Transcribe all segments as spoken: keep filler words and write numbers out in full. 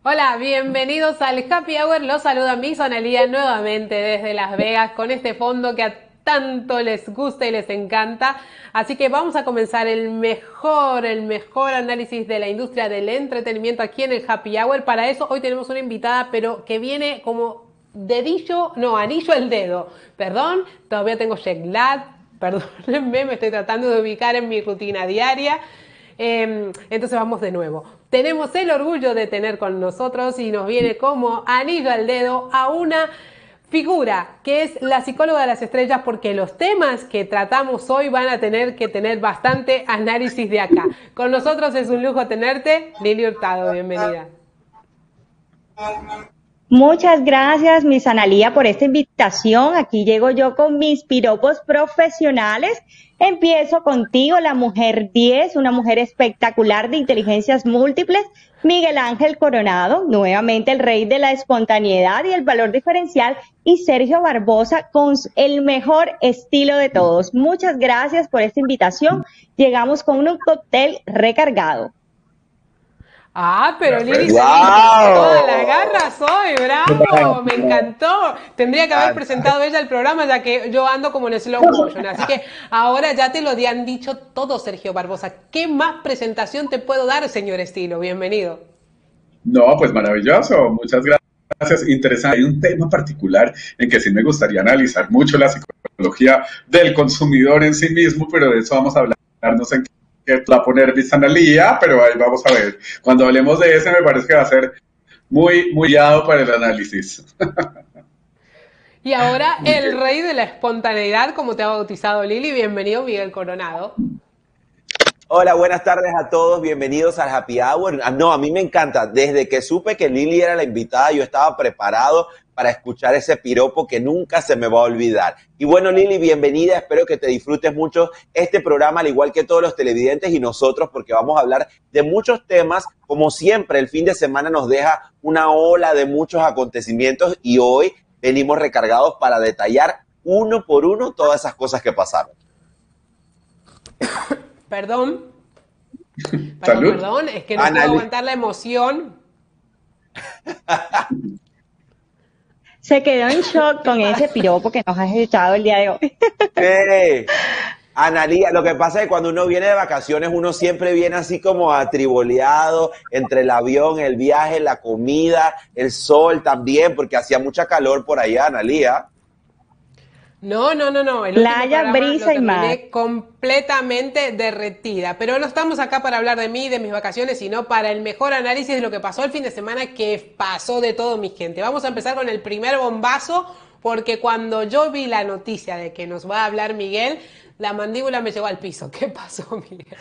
Hola, bienvenidos al Happy Hour. Los saluda Miss Analía nuevamente desde Las Vegas con este fondo que a tanto les gusta y les encanta. Así que vamos a comenzar el mejor, el mejor análisis de la industria del entretenimiento aquí en el Happy Hour. Para eso hoy tenemos una invitada, pero que viene como dedillo, no, anillo al dedo. Perdón, todavía tengo jet lag, perdónenme, me estoy tratando de ubicar en mi rutina diaria. Eh, entonces vamos de nuevo. Tenemos el orgullo de tener con nosotros y nos viene como anillo al dedo a una figura que es la psicóloga de las estrellas, porque los temas que tratamos hoy van a tener que tener bastante análisis de acá. Con nosotros es un lujo tenerte, Lili Hurtado, bienvenida. Muchas gracias, Miss Analía, por esta invitación. Aquí llego yo con mis piropos profesionales. Empiezo contigo, la mujer diez, una mujer espectacular de inteligencias múltiples, Miguel Ángel Coronado, nuevamente el rey de la espontaneidad y el valor diferencial, y Sergio Barbosa con el mejor estilo de todos. Muchas gracias por esta invitación. Llegamos con un cóctel recargado. Ah, pero Lili se ¡Wow! dijo todas las garras hoy, bravo, me encantó. Tendría que haber presentado ella el programa, ya que yo ando como en slow motion, así que ahora ya te lo han dicho todo, Sergio Barbosa. ¿Qué más presentación te puedo dar, señor Estilo? Bienvenido. No, pues maravilloso, muchas gracias. Interesante. Hay un tema particular en que sí me gustaría analizar mucho la psicología del consumidor en sí mismo, pero de eso vamos a hablarnos en que va a poner Miss Analía, pero ahí vamos a ver. Cuando hablemos de ese me parece que va a ser muy, muy guiado para el análisis. Y ahora el rey de la espontaneidad, como te ha bautizado Lili, bienvenido Miguel Coronado. Hola, buenas tardes a todos, bienvenidos al Happy Hour. No, a mí me encanta, desde que supe que Lili era la invitada, yo estaba preparado para escuchar ese piropo que nunca se me va a olvidar. Y bueno, Lili, bienvenida, espero que te disfrutes mucho este programa, al igual que todos los televidentes y nosotros, porque vamos a hablar de muchos temas. Como siempre, el fin de semana nos deja una ola de muchos acontecimientos y hoy venimos recargados para detallar uno por uno todas esas cosas que pasaron. Perdón. Perdón, Salud. perdón, es que no Anali- puedo aguantar la emoción. Se quedó en shock con ese piropo que nos has echado el día de hoy. Hey, Analía, lo que pasa es que cuando uno viene de vacaciones, uno siempre viene así como atriboleado entre el avión, el viaje, la comida, el sol también, porque hacía mucha calor por allá, Analía. No, no, no, no. El Playa, último programa brisa lo y mar. terminé completamente derretida. Pero no estamos acá para hablar de mí, de mis vacaciones, sino para el mejor análisis de lo que pasó el fin de semana, que pasó de todo, mi gente. Vamos a empezar con el primer bombazo, porque cuando yo vi la noticia de que nos va a hablar Miguel, la mandíbula me llegó al piso. ¿Qué pasó, Miguel?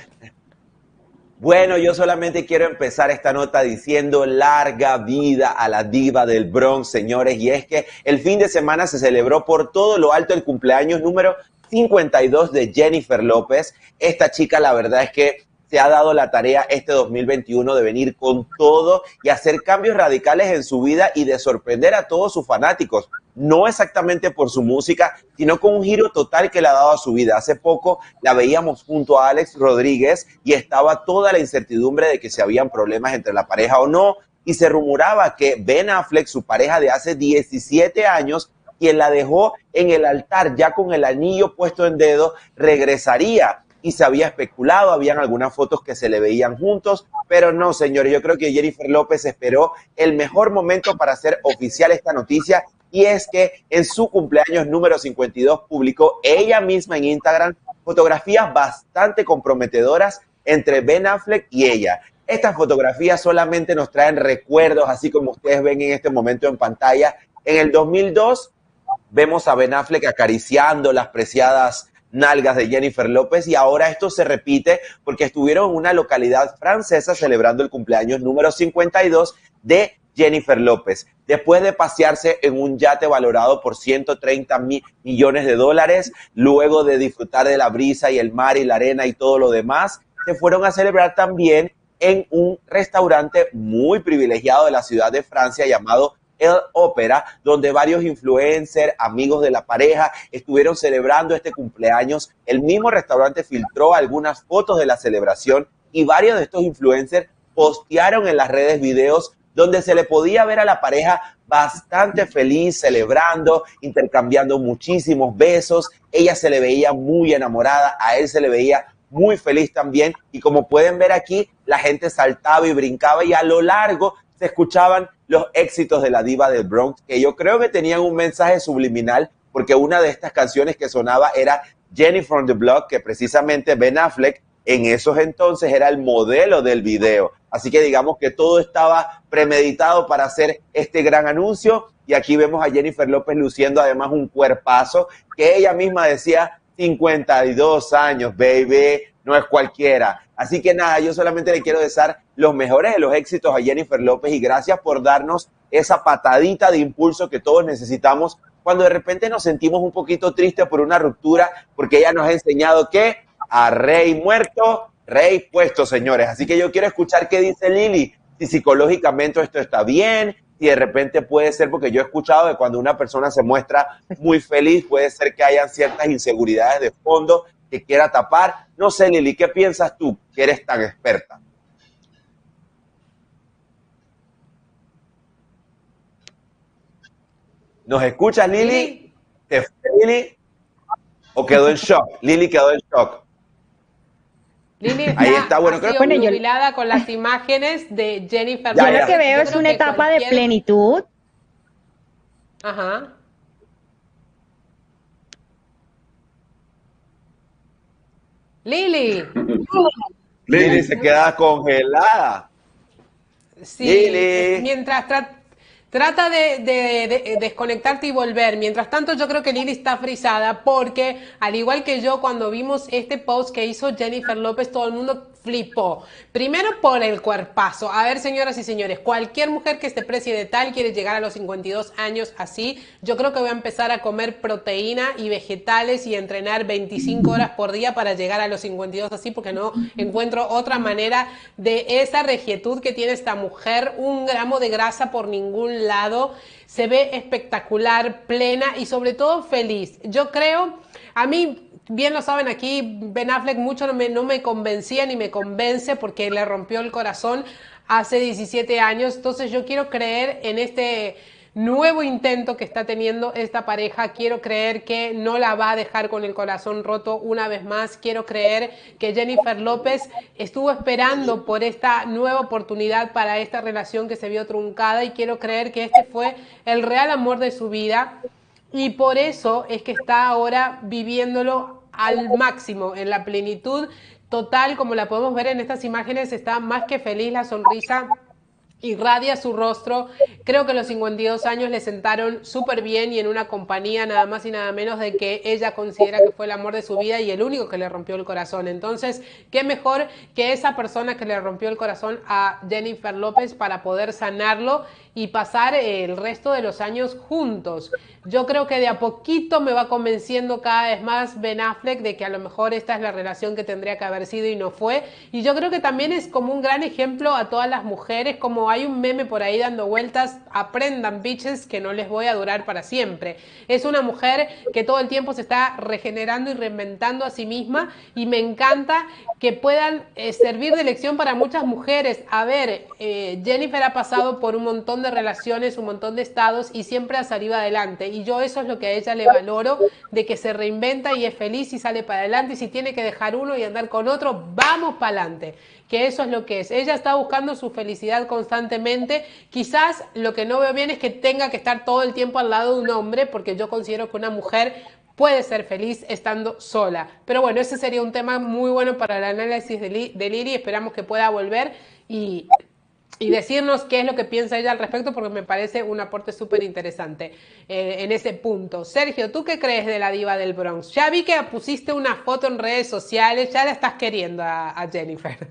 Bueno, yo solamente quiero empezar esta nota diciendo larga vida a la diva del Bronx, señores, y es que el fin de semana se celebró por todo lo alto el cumpleaños número cincuenta y dos de Jennifer López. Esta chica, la verdad es que se ha dado la tarea este dos mil veintiuno de venir con todo y hacer cambios radicales en su vida y de sorprender a todos sus fanáticos. No exactamente por su música, sino con un giro total que le ha dado a su vida. Hace poco la veíamos junto a Alex Rodríguez y estaba toda la incertidumbre de que si habían problemas entre la pareja o no, y se rumoraba que Ben Affleck, su pareja de hace diecisiete años, quien la dejó en el altar ya con el anillo puesto en dedo, regresaría. Y se había especulado, habían algunas fotos que se le veían juntos, pero no, señores, yo creo que Jennifer López esperó el mejor momento para hacer oficial esta noticia, y es que en su cumpleaños número cincuenta y dos publicó ella misma en Instagram fotografías bastante comprometedoras entre Ben Affleck y ella. Estas fotografías solamente nos traen recuerdos, así como ustedes ven en este momento en pantalla. En el dos mil dos vemos a Ben Affleck acariciando las preciadas nalgas de Jennifer López, y ahora esto se repite porque estuvieron en una localidad francesa celebrando el cumpleaños número cincuenta y dos de Jennifer López. Después de pasearse en un yate valorado por ciento treinta mil millones de dólares, luego de disfrutar de la brisa y el mar y la arena y todo lo demás, se fueron a celebrar también en un restaurante muy privilegiado de la ciudad de Francia llamado El Ópera, donde varios influencers, amigos de la pareja, estuvieron celebrando este cumpleaños. El mismo restaurante filtró algunas fotos de la celebración y varios de estos influencers postearon en las redes videos donde se le podía ver a la pareja bastante feliz, celebrando, intercambiando muchísimos besos. Ella se le veía muy enamorada, a él se le veía muy feliz también. Y como pueden ver aquí, la gente saltaba y brincaba y a lo largo se escuchaban los éxitos de la diva del Bronx, que yo creo que tenían un mensaje subliminal, porque una de estas canciones que sonaba era Jenny from the Block, que precisamente Ben Affleck en esos entonces era el modelo del video. Así que digamos que todo estaba premeditado para hacer este gran anuncio. Y aquí vemos a Jennifer López luciendo además un cuerpazo que ella misma decía, cincuenta y dos años, baby, no es cualquiera. Así que nada, yo solamente le quiero desear los mejores de los éxitos a Jennifer López y gracias por darnos esa patadita de impulso que todos necesitamos cuando de repente nos sentimos un poquito tristes por una ruptura, porque ella nos ha enseñado que a rey muerto, rey puesto, señores. Así que yo quiero escuchar qué dice Lili, si psicológicamente esto está bien, si de repente puede ser, porque yo he escuchado que cuando una persona se muestra muy feliz, puede ser que hayan ciertas inseguridades de fondo que quiera tapar. No sé, Lili, ¿qué piensas tú, que eres tan experta? ¿Nos escuchas, Lili? ¿Te fue, Lili? ¿O quedó en shock? Lili quedó en shock. Lili está, ahí está, bueno, creo que bueno, yo- jubilada con las imágenes de Jennifer Ya, Yo ya. lo que veo Yo es creo una que etapa de cualquier- plenitud. Ajá. Lili, Lili Lili, se queda congelada. sí, Lili. mientras tra- trata de, de- de- desconectarte y volver. Mientras tanto, yo creo que Lili está frisada porque, al igual que yo, cuando vimos este post que hizo Jennifer López, todo el mundo flipó. Primero por el cuerpazo. A ver, señoras y señores, cualquier mujer que se precie de tal quiere llegar a los cincuenta y dos años así. Yo creo que voy a empezar a comer proteína y vegetales y entrenar veinticinco horas por día para llegar a los cincuenta y dos así, porque no encuentro otra manera de esa regitud que tiene esta mujer. Un gramo de grasa por ningún lado. Se ve espectacular, plena y sobre todo feliz. Yo creo, a mí... Bien lo saben aquí, Ben Affleck mucho no me, no me convencía ni me convence porque le rompió el corazón hace diecisiete años. Entonces yo quiero creer en este nuevo intento que está teniendo esta pareja. Quiero creer que no la va a dejar con el corazón roto una vez más. Quiero creer que Jennifer López estuvo esperando por esta nueva oportunidad para esta relación que se vio truncada y quiero creer que este fue el real amor de su vida. Y por eso es que está ahora viviéndolo al máximo, en la plenitud total, como la podemos ver en estas imágenes, está más que feliz, la sonrisa irradia su rostro. Creo que los cincuenta y dos años le sentaron súper bien y en una compañía nada más y nada menos de que ella considera que fue el amor de su vida y el único que le rompió el corazón. Entonces, qué mejor que esa persona que le rompió el corazón a Jennifer López para poder sanarlo y pasar el resto de los años juntos. Yo creo que de a poquito me va convenciendo cada vez más Ben Affleck de que a lo mejor esta es la relación que tendría que haber sido y no fue. Y yo creo que también es como un gran ejemplo a todas las mujeres, como hay un meme por ahí dando vueltas, aprendan bitches que no les voy a durar para siempre. Es una mujer que todo el tiempo se está regenerando y reinventando a sí misma y me encanta que puedan eh, servir de lección para muchas mujeres. A ver, eh, Jennifer ha pasado por un montón de relaciones, un montón de estados y siempre ha salido adelante y yo eso es lo que a ella le valoro, de que se reinventa y es feliz y sale para adelante y si tiene que dejar uno y andar con otro, vamos para adelante, que eso es lo que es. Ella está buscando su felicidad constantemente. Quizás lo que no veo bien es que tenga que estar todo el tiempo al lado de un hombre, porque yo considero que una mujer puede ser feliz estando sola. Pero bueno, ese sería un tema muy bueno para el análisis de, Li de Lili. Esperamos que pueda volver y, y decirnos qué es lo que piensa ella al respecto, porque me parece un aporte súper interesante eh, en ese punto. Sergio, ¿tú qué crees de la diva del Bronx? Ya vi que pusiste una foto en redes sociales, ya la estás queriendo a, a Jennifer.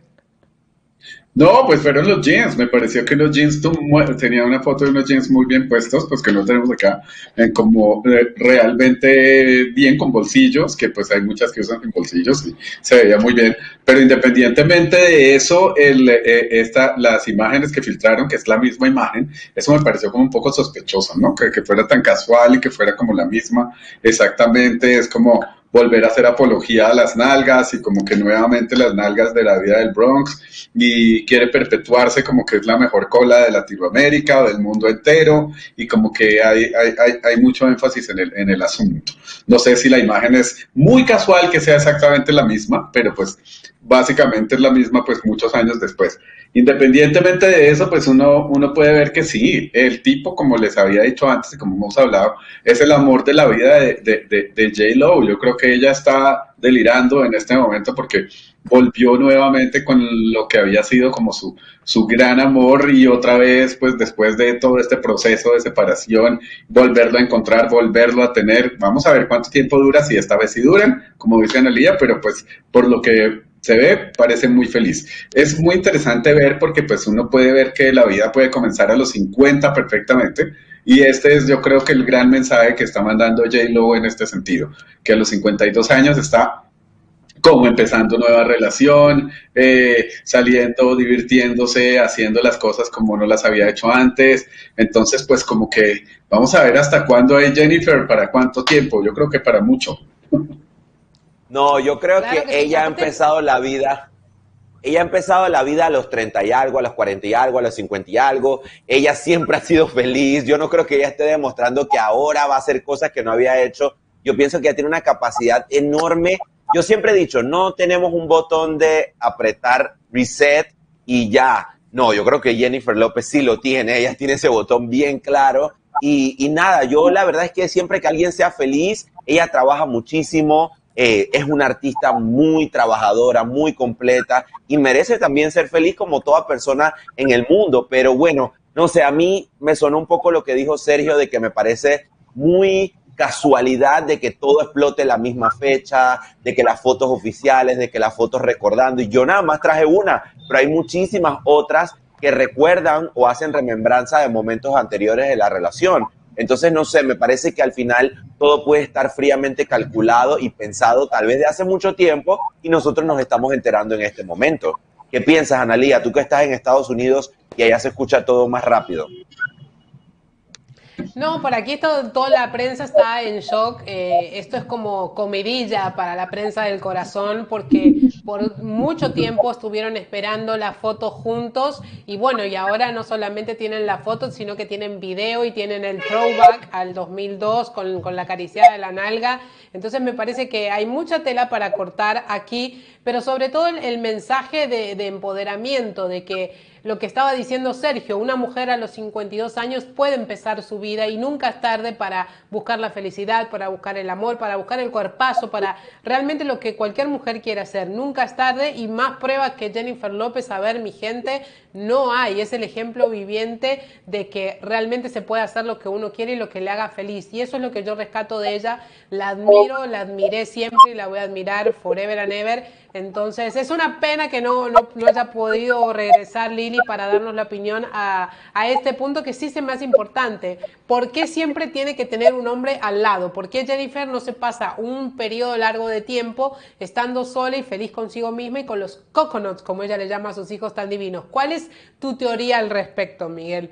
No, pues fueron los jeans. Me pareció que los jeans, tú tenía una foto de unos jeans muy bien puestos, pues que los tenemos acá, eh, como eh, realmente bien con bolsillos, que pues hay muchas que usan sin bolsillos y se veía muy bien. Pero independientemente de eso, el, eh, esta, las imágenes que filtraron, que es la misma imagen, eso me pareció como un poco sospechoso, ¿no? Que, que fuera tan casual y que fuera como la misma, exactamente, es como volver a hacer apología a las nalgas y como que nuevamente las nalgas de la vida del Bronx, y quiere perpetuarse como que es la mejor cola de Latinoamérica o del mundo entero, y como que hay, hay, hay, hay mucho énfasis en el, en el asunto. No sé si la imagen es muy casual que sea exactamente la misma, pero pues básicamente es la misma pues muchos años después. Independientemente de eso, pues uno, uno puede ver que sí, el tipo, como les había dicho antes y como hemos hablado, es el amor de la vida de, de, de, de J-Lo. Yo creo que ella está delirando en este momento porque volvió nuevamente con lo que había sido como su, su gran amor, y otra vez, pues después de todo este proceso de separación, volverlo a encontrar, volverlo a tener. Vamos a ver cuánto tiempo dura, si esta vez sí duran, como dice Analía, pero pues por lo que se ve, parece muy feliz. Es muy interesante ver porque pues uno puede ver que la vida puede comenzar a los cincuenta perfectamente, y este es, yo creo que el gran mensaje que está mandando J-Lo en este sentido, que a los cincuenta y dos años está como empezando nueva relación, eh, saliendo, divirtiéndose, haciendo las cosas como no las había hecho antes. Entonces, pues como que vamos a ver hasta cuándo es Jennifer, para cuánto tiempo. Yo creo que para mucho. No, yo creo Claro que que sí, ella ha aparte- empezado la vida, ella ha empezado la vida a los treinta y algo, a los cuarenta y algo, a los cincuenta y algo. Ella siempre ha sido feliz. Yo no creo que ella esté demostrando que ahora va a hacer cosas que no había hecho. Yo pienso que ella tiene una capacidad enorme. Yo siempre he dicho, no tenemos un botón de apretar reset y ya. No, yo creo que Jennifer López sí lo tiene. Ella tiene ese botón bien claro. Y, y nada, yo la verdad es que siempre que alguien sea feliz, ella trabaja muchísimo. Eh, es una artista muy trabajadora, muy completa, y merece también ser feliz como toda persona en el mundo. Pero bueno, no sé, a mí me sonó un poco lo que dijo Sergio, de que me parece muy casualidad de que todo explote la misma fecha, de que las fotos oficiales, de que las fotos recordando, y yo nada más traje una, pero hay muchísimas otras que recuerdan o hacen remembranza de momentos anteriores de la relación. Entonces, no sé, me parece que al final todo puede estar fríamente calculado y pensado tal vez de hace mucho tiempo, y nosotros nos estamos enterando en este momento. ¿Qué piensas, Analía? Tú que estás en Estados Unidos y allá se escucha todo más rápido. No, por aquí todo, toda la prensa está en shock. Eh, esto es como comidilla para la prensa del corazón, porque por mucho tiempo estuvieron esperando la foto juntos, y bueno, y ahora no solamente tienen la foto, sino que tienen video y tienen el throwback al dos mil dos con, con la acariciada de la nalga. Entonces me parece que hay mucha tela para cortar aquí, pero sobre todo el, el mensaje de, de empoderamiento, de que lo que estaba diciendo Sergio, una mujer a los cincuenta y dos años puede empezar su vida y nunca es tarde para buscar la felicidad, para buscar el amor, para buscar el cuerpazo, para realmente lo que cualquier mujer quiere hacer. Nunca es tarde, y más pruebas que Jennifer López, a ver, mi gente, no hay. Es el ejemplo viviente de que realmente se puede hacer lo que uno quiere y lo que le haga feliz. Y eso es lo que yo rescato de ella. La admiro, la admiré siempre y la voy a admirar forever and ever. Entonces, es una pena que no, no, no haya podido regresar Lili para darnos la opinión a, a este punto que sí se me hace importante. ¿Por qué siempre tiene que tener un hombre al lado? ¿Por qué Jennifer no se pasa un periodo largo de tiempo estando sola y feliz consigo misma y con los coconuts, como ella le llama a sus hijos tan divinos? ¿Cuál es tu teoría al respecto, Miguel?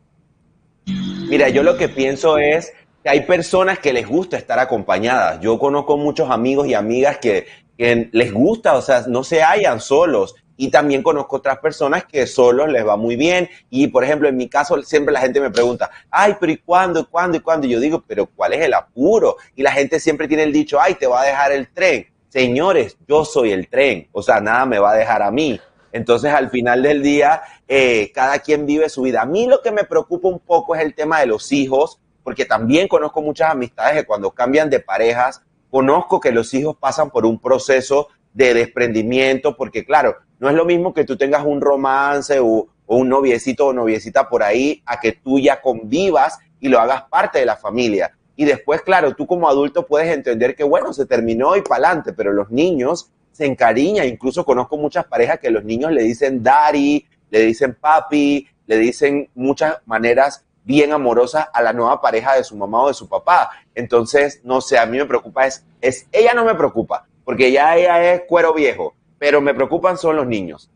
Mira, yo lo que pienso es que hay personas que les gusta estar acompañadas. Yo conozco muchos amigos y amigas que, que les gusta, o sea, no se hallan solos. Y también conozco otras personas que solos les va muy bien. Y, por ejemplo, en mi caso, siempre la gente me pregunta, ay, pero ¿y cuándo, y cuándo, y cuándo? Y yo digo, pero ¿cuál es el apuro? Y la gente siempre tiene el dicho, ay, te va a dejar el tren. Señores, yo soy el tren, o sea, nada me va a dejar a mí. Entonces, al final del día, eh, cada quien vive su vida. A mí lo que me preocupa un poco es el tema de los hijos, porque también conozco muchas amistades que cuando cambian de parejas, conozco que los hijos pasan por un proceso de desprendimiento, porque claro, no es lo mismo que tú tengas un romance o, o un noviecito o noviecita por ahí, a que tú ya convivas y lo hagas parte de la familia. Y después, claro, tú como adulto puedes entender que, bueno, se terminó y para adelante, pero los niños se encariñan. Incluso conozco muchas parejas que los niños le dicen daddy, le dicen papi, le dicen muchas maneras bien amorosas a la nueva pareja de su mamá o de su papá. Entonces, no sé, a mí me preocupa, es, es ella no me preocupa, porque ya ella es cuero viejo, pero me preocupan son los niños.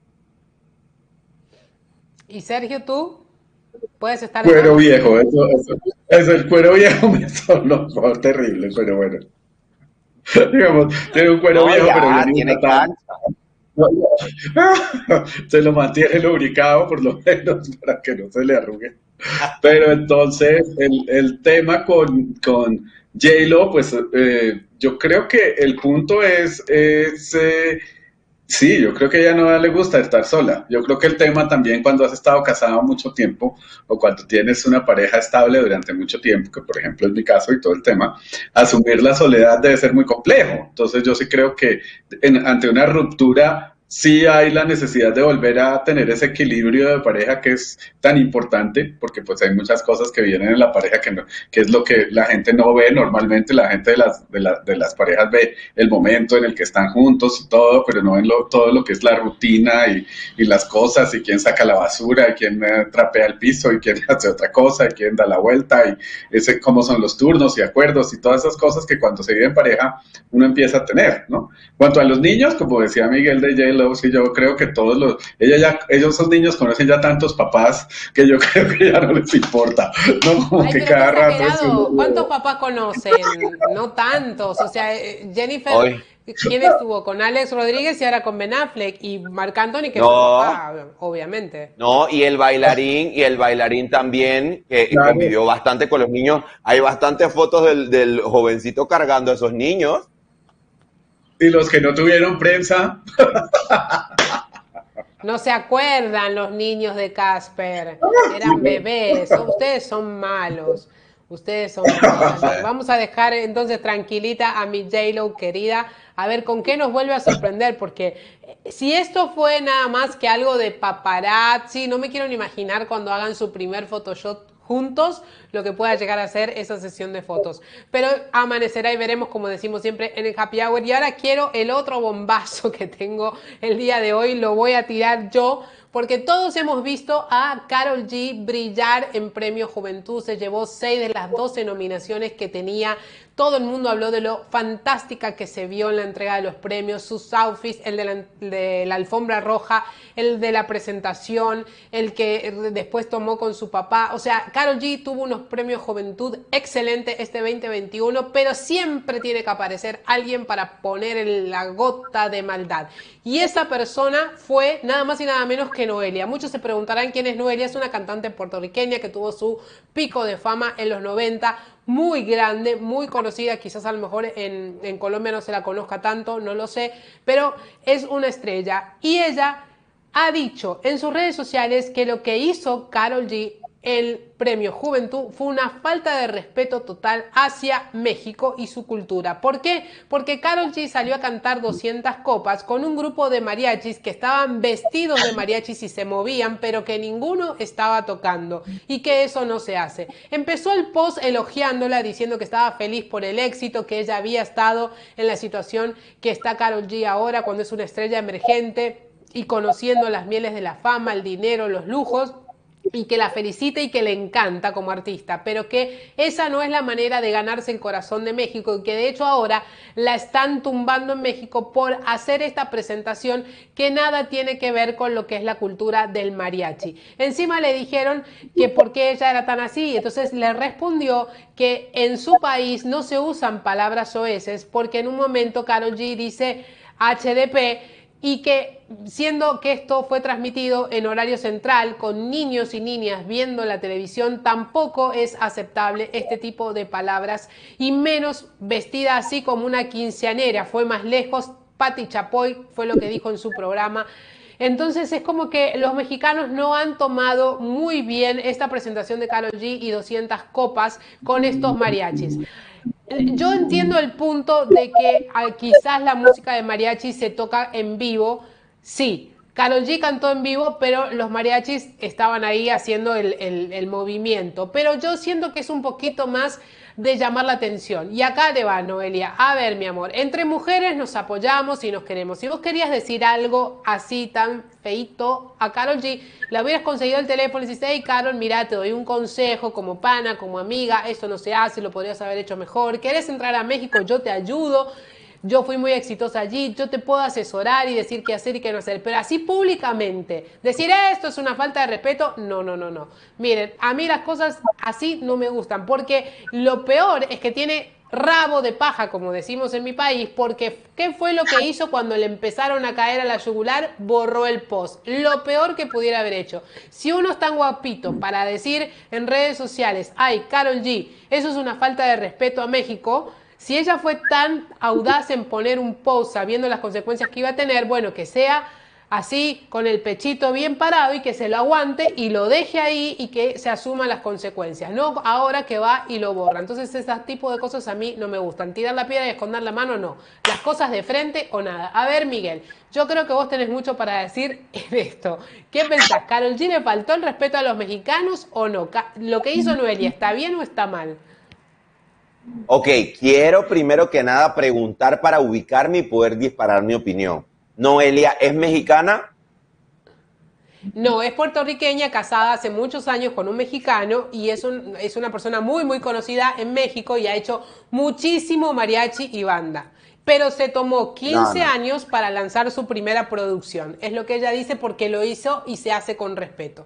Y Sergio, ¿tú puedes estar en Cuero ambos? viejo, eso, eso, eso, el cuero viejo me sonó fue terrible, pero bueno. Digamos, tiene un cuero No, viejo, pero ya, bien tiene hidratado. cancha. Se lo mantiene lubricado, por lo menos, para que no se le arrugue. Pero entonces, el, el tema con, con J-Lo, pues eh, yo creo que el punto es, es eh, sí, yo creo que a ella no le gusta estar sola. Yo creo que el tema también cuando has estado casado mucho tiempo o cuando tienes una pareja estable durante mucho tiempo, que por ejemplo es mi caso y todo el tema, asumir la soledad debe ser muy complejo. Entonces yo sí creo que en- ante una ruptura sí hay la necesidad de volver a tener ese equilibrio de pareja que es tan importante, porque pues hay muchas cosas que vienen en la pareja que, no- que es lo que la gente no ve normalmente. La gente de las, de, la- de las parejas ve el momento en el que están juntos y todo, pero no ven lo- todo lo que es la rutina y, y las cosas, y quién saca la basura, y quién eh, trapea el piso, y quién hace otra cosa, y quién da la vuelta, y ese, cómo son los turnos y acuerdos y todas esas cosas que cuando se vive en pareja uno empieza a tener, ¿no? Cuanto a los niños, como decía Miguel de J-Lo, sí, yo creo que todos los, ella ya, ellos esos niños conocen ya tantos papás que yo creo que ya no les importa, ¿no? Como Ay, que pero qué cada rato es uno exagerado. ¿Cuántos nuevo. papás conocen? No tantos. O sea, eh, Jennifer, Hoy, ¿quién estuvo? Con Alex Rodríguez y ahora con Ben Affleck. Y Marc Anthony, que es su no, papá, obviamente. no, y el bailarín, y el bailarín también, que Claro. convivió bastante con los niños. Hay bastantes fotos del, del jovencito cargando a esos niños. Y los que no tuvieron prensa, No se acuerdan los niños de Casper. Eran bebés. Son- ustedes son malos. Ustedes son malos. Sí. Vamos a dejar entonces tranquilita a mi J-Lo querida. A ver con qué nos vuelve a sorprender. Porque eh, si esto fue nada más que algo de paparazzi, no me quiero ni imaginar cuando hagan su primer Photoshop juntos lo que pueda llegar a ser esa sesión de fotos. Pero amanecerá y veremos, como decimos siempre, en el Happy Hour. Y ahora quiero el otro bombazo que tengo el día de hoy, lo voy a tirar yo, porque todos hemos visto a Karol G brillar en Premio Juventud. Se llevó seis de las doce nominaciones que tenía. Todo el mundo habló de lo fantástica que se vio en la entrega de los premios, sus outfits, el de la, de la alfombra roja, el de la presentación, el que después tomó con su papá. O sea, Karol G tuvo unos premios Juventud excelentes este veinte veintiuno, pero siempre tiene que aparecer alguien para poner en la gota de maldad. Y esa persona fue nada más y nada menos que Noelia. Muchos se preguntarán quién es Noelia. Es una cantante puertorriqueña que tuvo su pico de fama en los noventa, muy grande, muy conocida. Quizás a lo mejor en, en Colombia no se la conozca tanto, no lo sé, pero es una estrella. Y ella ha dicho en sus redes sociales que lo que hizo Karol G, el Premio Juventud, fue una falta de respeto total hacia México y su cultura. ¿Por qué? Porque Karol G salió a cantar doscientas copas con un grupo de mariachis que estaban vestidos de mariachis y se movían, pero que ninguno estaba tocando, y que eso no se hace. Empezó el post elogiándola, diciendo que estaba feliz por el éxito, que ella había estado en la situación que está Karol G ahora, cuando es una estrella emergente y conociendo las mieles de la fama, el dinero, los lujos, y que la felicita y que le encanta como artista, pero que esa no es la manera de ganarse el corazón de México, y que de hecho ahora la están tumbando en México por hacer esta presentación que nada tiene que ver con lo que es la cultura del mariachi. Encima le dijeron que por qué ella era tan así, entonces le respondió que en su país no se usan palabras soeces, porque en un momento Karol G dice H D P, y que siendo que esto fue transmitido en horario central con niños y niñas viendo la televisión, tampoco es aceptable este tipo de palabras, y menos vestida así como una quinceañera. Fue más lejos. Pati Chapoy fue lo que dijo en su programa. Entonces es como que los mexicanos no han tomado muy bien esta presentación de Karol G y doscientas copas con estos mariachis. Yo entiendo el punto de que ah, quizás la música de mariachi se toca en vivo. Sí, Karol G cantó en vivo, pero los mariachis estaban ahí haciendo el, el, el movimiento. Pero yo siento que es un poquito más de llamar la atención. Y acá te va, Noelia. A ver, mi amor, entre mujeres nos apoyamos y nos queremos. Si vos querías decir algo así tan feito a Karol G, la hubieras conseguido el teléfono y dices, hey, Karol, mira, te doy un consejo como pana, como amiga, esto no se hace, lo podrías haber hecho mejor. ¿Querés entrar a México? Yo te ayudo. Yo fui muy exitosa allí, yo te puedo asesorar y decir qué hacer y qué no hacer, pero así públicamente, decir esto es una falta de respeto, no, no, no, no. Miren, a mí las cosas así no me gustan, porque lo peor es que tiene rabo de paja, como decimos en mi país, porque ¿qué fue lo que hizo cuando le empezaron a caer a la yugular? Borró el post. Lo peor que pudiera haber hecho. Si uno es tan guapito para decir en redes sociales, ay, Karol G, eso es una falta de respeto a México, si ella fue tan audaz en poner un post sabiendo las consecuencias que iba a tener, bueno, que sea así, con el pechito bien parado y que se lo aguante y lo deje ahí y que se asuman las consecuencias, no ahora que va y lo borra. Entonces, ese tipo de cosas a mí no me gustan. Tirar la piedra y esconder la mano, no. Las cosas de frente o nada. A ver, Miguel, yo creo que vos tenés mucho para decir en esto. ¿Qué pensás? ¿Karol G le faltó el respeto a los mexicanos o no? ¿Lo que hizo Noelia está bien o está mal? Ok, quiero primero que nada preguntar para ubicarme y poder disparar mi opinión. ¿Noelia es mexicana? No, es puertorriqueña, casada hace muchos años con un mexicano y es, un, es una persona muy, muy conocida en México y ha hecho muchísimo mariachi y banda. Pero se tomó quince No, no. años para lanzar su primera producción. Es lo que ella dice porque lo hizo y se hace con respeto.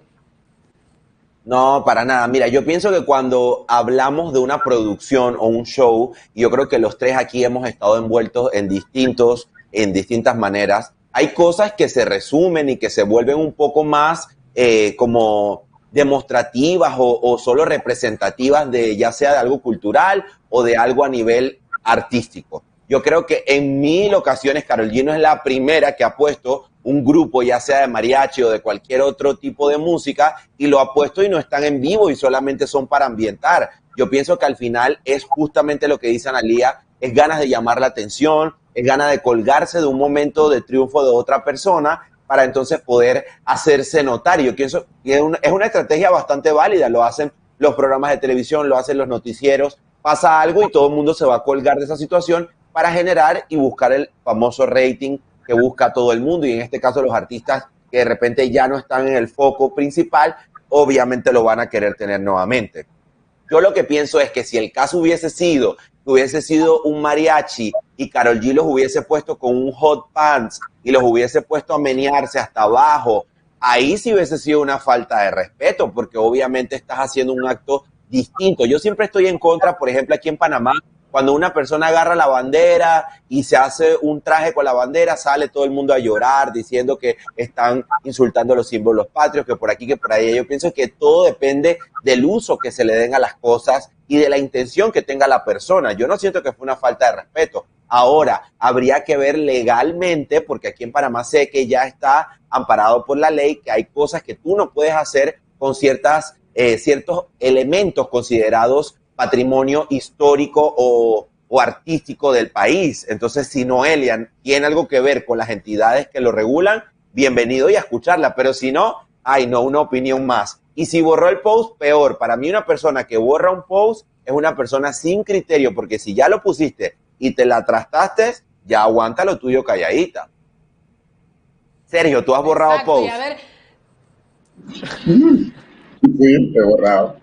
No, para nada. Mira, yo pienso que cuando hablamos de una producción o un show, y yo creo que los tres aquí hemos estado envueltos en distintos, en distintas maneras, hay cosas que se resumen y que se vuelven un poco más eh, como demostrativas o, o solo representativas de ya sea de algo cultural o de algo a nivel artístico. Yo creo que en mil ocasiones Karol G no es la primera que ha puesto un grupo, ya sea de mariachi o de cualquier otro tipo de música, y lo ha puesto y no están en vivo y solamente son para ambientar. Yo pienso que al final es justamente lo que dice Analía, es ganas de llamar la atención, es ganas de colgarse de un momento de triunfo de otra persona para entonces poder hacerse notar. Yo pienso que es una, es una estrategia bastante válida, lo hacen los programas de televisión, lo hacen los noticieros, pasa algo y todo el mundo se va a colgar de esa situación para generar y buscar el famoso rating que busca todo el mundo, y en este caso los artistas que de repente ya no están en el foco principal, obviamente lo van a querer tener nuevamente. Yo lo que pienso es que si el caso hubiese sido, que hubiese sido un mariachi y Karol G los hubiese puesto con un hot pants y los hubiese puesto a menearse hasta abajo, ahí sí hubiese sido una falta de respeto, porque obviamente estás haciendo un acto distinto. Yo siempre estoy en contra, por ejemplo, aquí en Panamá, cuando una persona agarra la bandera y se hace un traje con la bandera, sale todo el mundo a llorar diciendo que están insultando los símbolos patrios, que por aquí, que por allá. Yo pienso que todo depende del uso que se le den a las cosas y de la intención que tenga la persona. Yo no siento que fue una falta de respeto. Ahora, habría que ver legalmente, porque aquí en Panamá sé que ya está amparado por la ley, que hay cosas que tú no puedes hacer con ciertas, eh, ciertos elementos considerados patrimonio histórico o, o artístico del país. Entonces, si Noelia tiene algo que ver con las entidades que lo regulan, bienvenido y a escucharla, pero si no, ay no, una opinión más. Y si borró el post, peor. Para mí una persona que borra un post es una persona sin criterio, porque si ya lo pusiste y te la trastaste, ya aguanta lo tuyo calladita. Sergio, ¿tú has borrado Exacto, post? Y a ver, Sí, he borrado.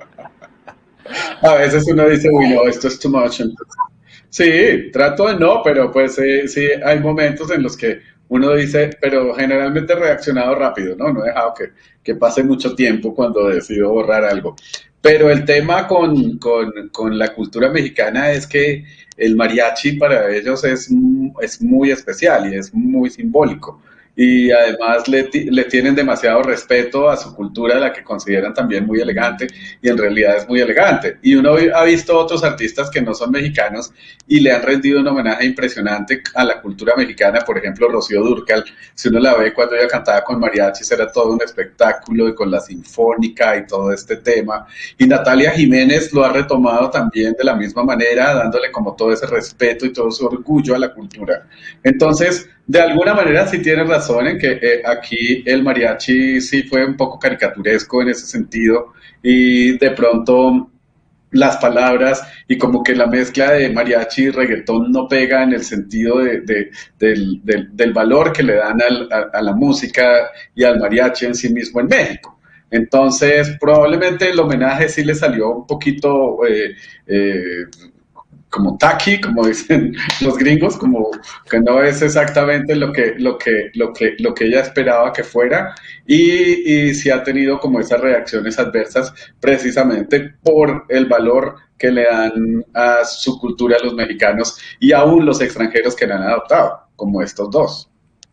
A veces uno dice, uy, no, esto es too much. Entonces, sí, trato de no, pero pues eh, sí, hay momentos en los que uno dice, pero generalmente he reaccionado rápido, ¿no? No he dejado que, que pase mucho tiempo cuando decido borrar algo. Pero el tema con, con, con la cultura mexicana es que el mariachi para ellos es, mu- es muy especial y es muy simbólico. Y además le, ti- le tienen demasiado respeto a su cultura, la que consideran también muy elegante, y en realidad es muy elegante. Y uno vi- ha visto otros artistas que no son mexicanos y le han rendido un homenaje impresionante a la cultura mexicana, por ejemplo, Rocío Dúrcal. Si uno la ve cuando ella cantaba con mariachis, era todo un espectáculo, y con la sinfónica y todo este tema. Y Natalia Jiménez lo ha retomado también de la misma manera, dándole como todo ese respeto y todo su orgullo a la cultura. Entonces, de alguna manera sí tienes razón en que eh, aquí el mariachi sí fue un poco caricaturesco en ese sentido, y de pronto las palabras y como que la mezcla de mariachi y reggaetón no pega en el sentido de, de- del, del- del valor que le dan al- a, a la música y al mariachi en sí mismo en México. Entonces, probablemente el homenaje sí le salió un poquito eh, eh, como tacky, como dicen los gringos, como que no es exactamente lo que, lo que, lo que, lo que ella esperaba que fuera, y, y sí ha tenido como esas reacciones adversas precisamente por el valor que le dan a su cultura los mexicanos y aún los extranjeros que la han adoptado, como estos dos.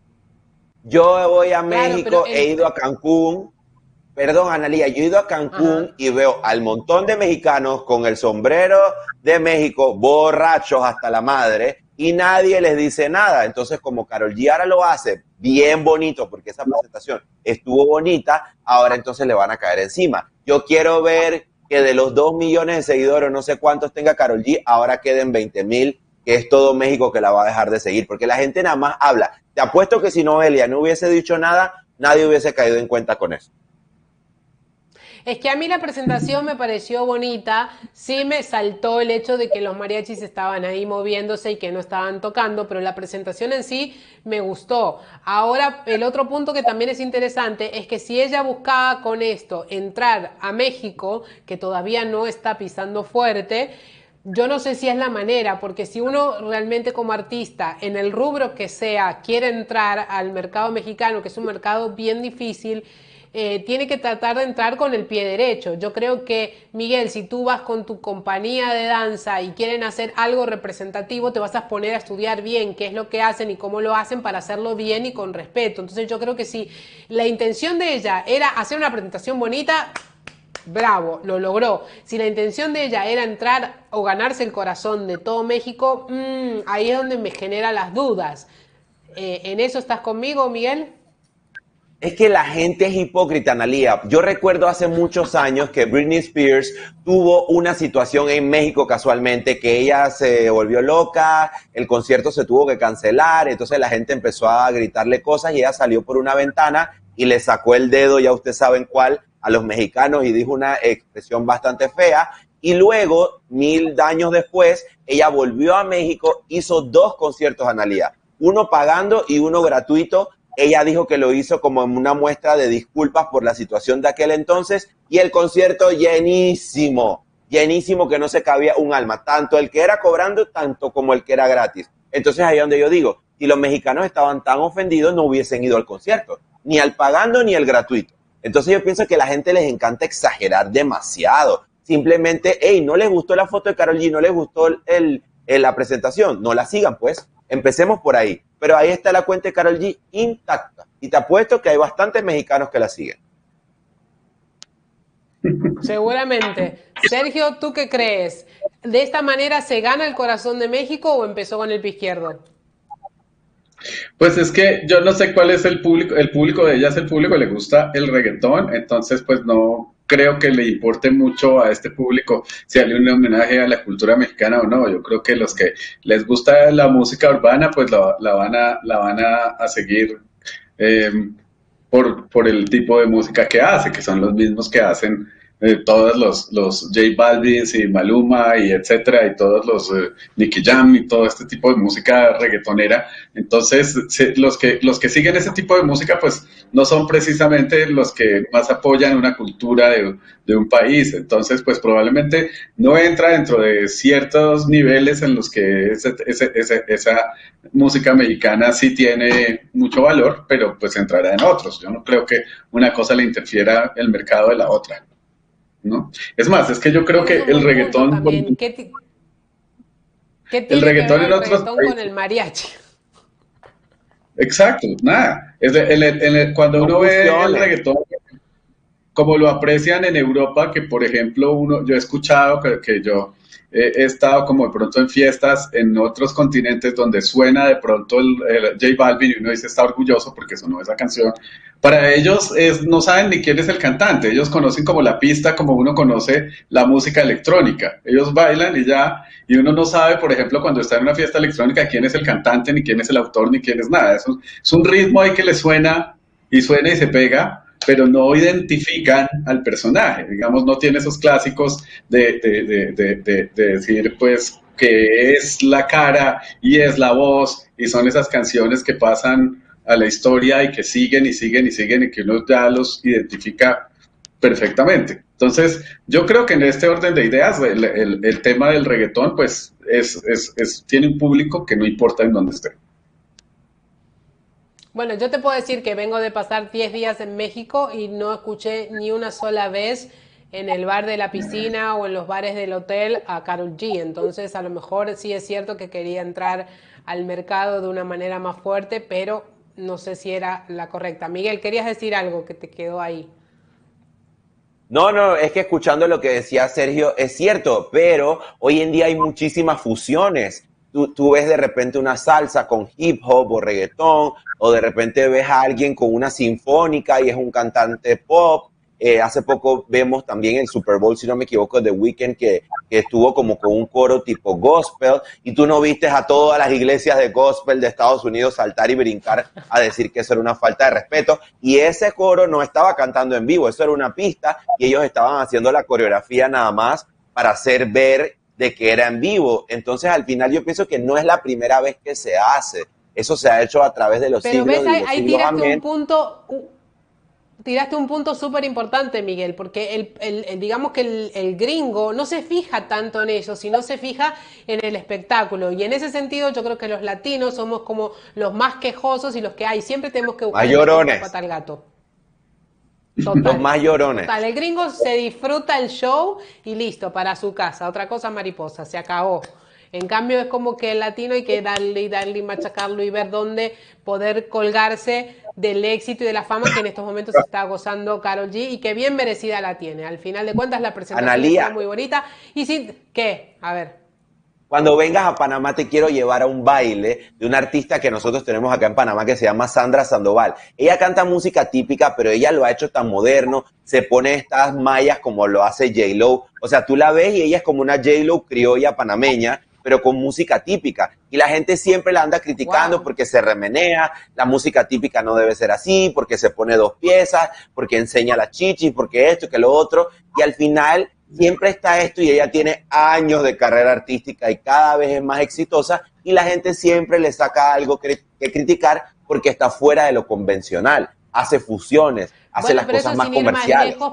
Yo voy a Claro, México, pero he el- ido a Cancún. Perdón, Analía, yo he ido a Cancún Ajá. y veo al montón de mexicanos con el sombrero de México, borrachos hasta la madre, y nadie les dice nada. Entonces, como Karol G ahora lo hace bien bonito, porque esa presentación estuvo bonita, ahora entonces le van a caer encima. Yo quiero ver que de los dos millones de seguidores, no sé cuántos tenga Karol G, ahora queden veinte mil, que es todo México que la va a dejar de seguir, porque la gente nada más habla. Te apuesto que si Noelia no hubiese dicho nada, nadie hubiese caído en cuenta con eso. Es que a mí la presentación me pareció bonita, sí me saltó el hecho de que los mariachis estaban ahí moviéndose y que no estaban tocando, pero la presentación en sí me gustó. Ahora, el otro punto que también es interesante es que si ella buscaba con esto entrar a México, que todavía no está pisando fuerte, yo no sé si es la manera, porque si uno realmente como artista, en el rubro que sea, quiere entrar al mercado mexicano, que es un mercado bien difícil, eh, tiene que tratar de entrar con el pie derecho. Yo creo que, Miguel, si tú vas con tu compañía de danza y quieren hacer algo representativo, te vas a poner a estudiar bien qué es lo que hacen y cómo lo hacen para hacerlo bien y con respeto. Entonces yo creo que si la intención de ella era hacer una presentación bonita, bravo, lo logró. Si la intención de ella era entrar o ganarse el corazón de todo México, mmm, ahí es donde me genera las dudas. Eh, ¿En eso estás conmigo, Miguel? Es que la gente es hipócrita, Analía. Yo recuerdo hace muchos años que Britney Spears tuvo una situación en México casualmente, que ella se volvió loca, el concierto se tuvo que cancelar, entonces la gente empezó a gritarle cosas y ella salió por una ventana y le sacó el dedo, ya ustedes saben cuál, a los mexicanos y dijo una expresión bastante fea. Y luego, mil años después, ella volvió a México, hizo dos conciertos, Analía, uno pagando y uno gratuito. Ella dijo que lo hizo como una muestra de disculpas por la situación de aquel entonces y el concierto llenísimo, llenísimo que no se cabía un alma, tanto el que era cobrando, tanto como el que era gratis. Entonces ahí es donde yo digo, si los mexicanos estaban tan ofendidos no hubiesen ido al concierto, ni al pagando ni al gratuito. Entonces yo pienso que a la gente les encanta exagerar demasiado. Simplemente, hey, no les gustó la foto de Karol G, no les gustó el, el, la presentación, no la sigan pues. Empecemos por ahí. Pero ahí está la cuenta de Karol G intacta. Y te apuesto que hay bastantes mexicanos que la siguen. Seguramente. Sergio, ¿tú qué crees? ¿De esta manera se gana el corazón de México o empezó con el pie izquierdo? Pues es que yo no sé cuál es el público, el público de ella es el público, le gusta el reggaetón, entonces pues no creo que le importe mucho a este público si hay un homenaje a la cultura mexicana o no. Yo creo que los que les gusta la música urbana pues la, la van a, la van a, a seguir eh, por, por el tipo de música que hace, que son los mismos que hacen eh, todos los, los J Balvin y Maluma y etcétera, y todos los eh, Nicky Jam y todo este tipo de música reggaetonera. Entonces, se, los, que, los que siguen ese tipo de música, pues no son precisamente los que más apoyan una cultura de, de un país. Entonces, pues probablemente no entra dentro de ciertos niveles en los que ese, ese, ese, esa música mexicana sí tiene mucho valor, pero pues entrará en otros. Yo no creo que una cosa le interfiera el mercado de la otra, ¿no? Es más, es que yo creo Ese que es un el buen punto reggaetón, también. ¿Qué, ti- qué el tiene que reggaetón ver en el otros reggaetón con países, el mariachi? exacto, nada. Es de- en el- en el- cuando Son uno ve el fusiones. reggaetón como lo aprecian en Europa, que por ejemplo uno, yo he escuchado que, que yo eh, he estado como de pronto en fiestas en otros continentes donde suena de pronto el, el J Balvin y uno dice está orgulloso porque sonó esa canción. Para ellos es, no saben ni quién es el cantante, ellos conocen como la pista, como uno conoce la música electrónica. Ellos bailan y ya, y uno no sabe, por ejemplo, cuando está en una fiesta electrónica, quién es el cantante, ni quién es el autor, ni quién es nada. Es un, es un ritmo ahí que le suena y suena y se pega, pero no identifican al personaje, digamos, no tiene esos clásicos de, de, de, de, de, de decir, pues, que es la cara y es la voz, y son esas canciones que pasan a la historia y que siguen y siguen y siguen y que uno ya los identifica perfectamente. Entonces, yo creo que en este orden de ideas, el, el, el tema del reggaetón, pues, es, es, es, tiene un público que no importa en dónde esté. Bueno, yo te puedo decir que vengo de pasar diez días en México y no escuché ni una sola vez en el bar de la piscina o en los bares del hotel a Karol G. Entonces, a lo mejor sí es cierto que quería entrar al mercado de una manera más fuerte, pero no sé si era la correcta. Miguel, querías decir algo que te quedó ahí. No, no, es que escuchando lo que decía Sergio, es cierto, pero hoy en día hay muchísimas fusiones. Tú, tú ves de repente una salsa con hip hop o reggaetón, o de repente ves a alguien con una sinfónica y es un cantante pop. Eh, hace poco vemos también el Super Bowl, si no me equivoco, de Weeknd, que, que estuvo como con un coro tipo gospel, y tú no vistes a todas las iglesias de gospel de Estados Unidos saltar y brincar a decir que eso era una falta de respeto, y ese coro no estaba cantando en vivo, eso era una pista, y ellos estaban haciendo la coreografía nada más para hacer ver de que era en vivo. Entonces, al final yo pienso que no es la primera vez que se hace, eso se ha hecho a través de los Pero siglos. ves, ahí, y los ahí siglos, tiraste amén. un punto... Tiraste un punto súper importante, Miguel, porque el, el, el, digamos que el, el gringo no se fija tanto en eso, sino se fija en el espectáculo. Y en ese sentido yo creo que los latinos somos como los más quejosos y los que hay. Siempre tenemos que buscar Más el mejor llorones. pata al gato. Total, Los más llorones. total. El gringo se disfruta el show y listo, para su casa. Otra cosa, mariposa, se acabó. En cambio, es como que el latino hay que darle y darle y machacarlo y ver dónde poder colgarse del éxito y de la fama que en estos momentos está gozando Karol G y que bien merecida la tiene. Al final de cuentas, la presentación Analía, está muy bonita. Y sin... ¿Qué? A ver. cuando vengas a Panamá te quiero llevar a un baile de una artista que nosotros tenemos acá en Panamá que se llama Sandra Sandoval. Ella canta música típica, pero ella lo ha hecho tan moderno, se pone estas mallas como lo hace J-Lo. O sea, tú la ves y ella es como una J-Lo criolla panameña, pero con música típica. Y la gente siempre la anda criticando, wow, porque se remenea, la música típica no debe ser así, porque se pone dos piezas, porque enseña la chichi, porque esto, que lo otro. Y al final siempre está esto y ella tiene años de carrera artística y cada vez es más exitosa y la gente siempre le saca algo que, que criticar porque está fuera de lo convencional. Hace fusiones, hace bueno, las cosas más comerciales. Más lejos,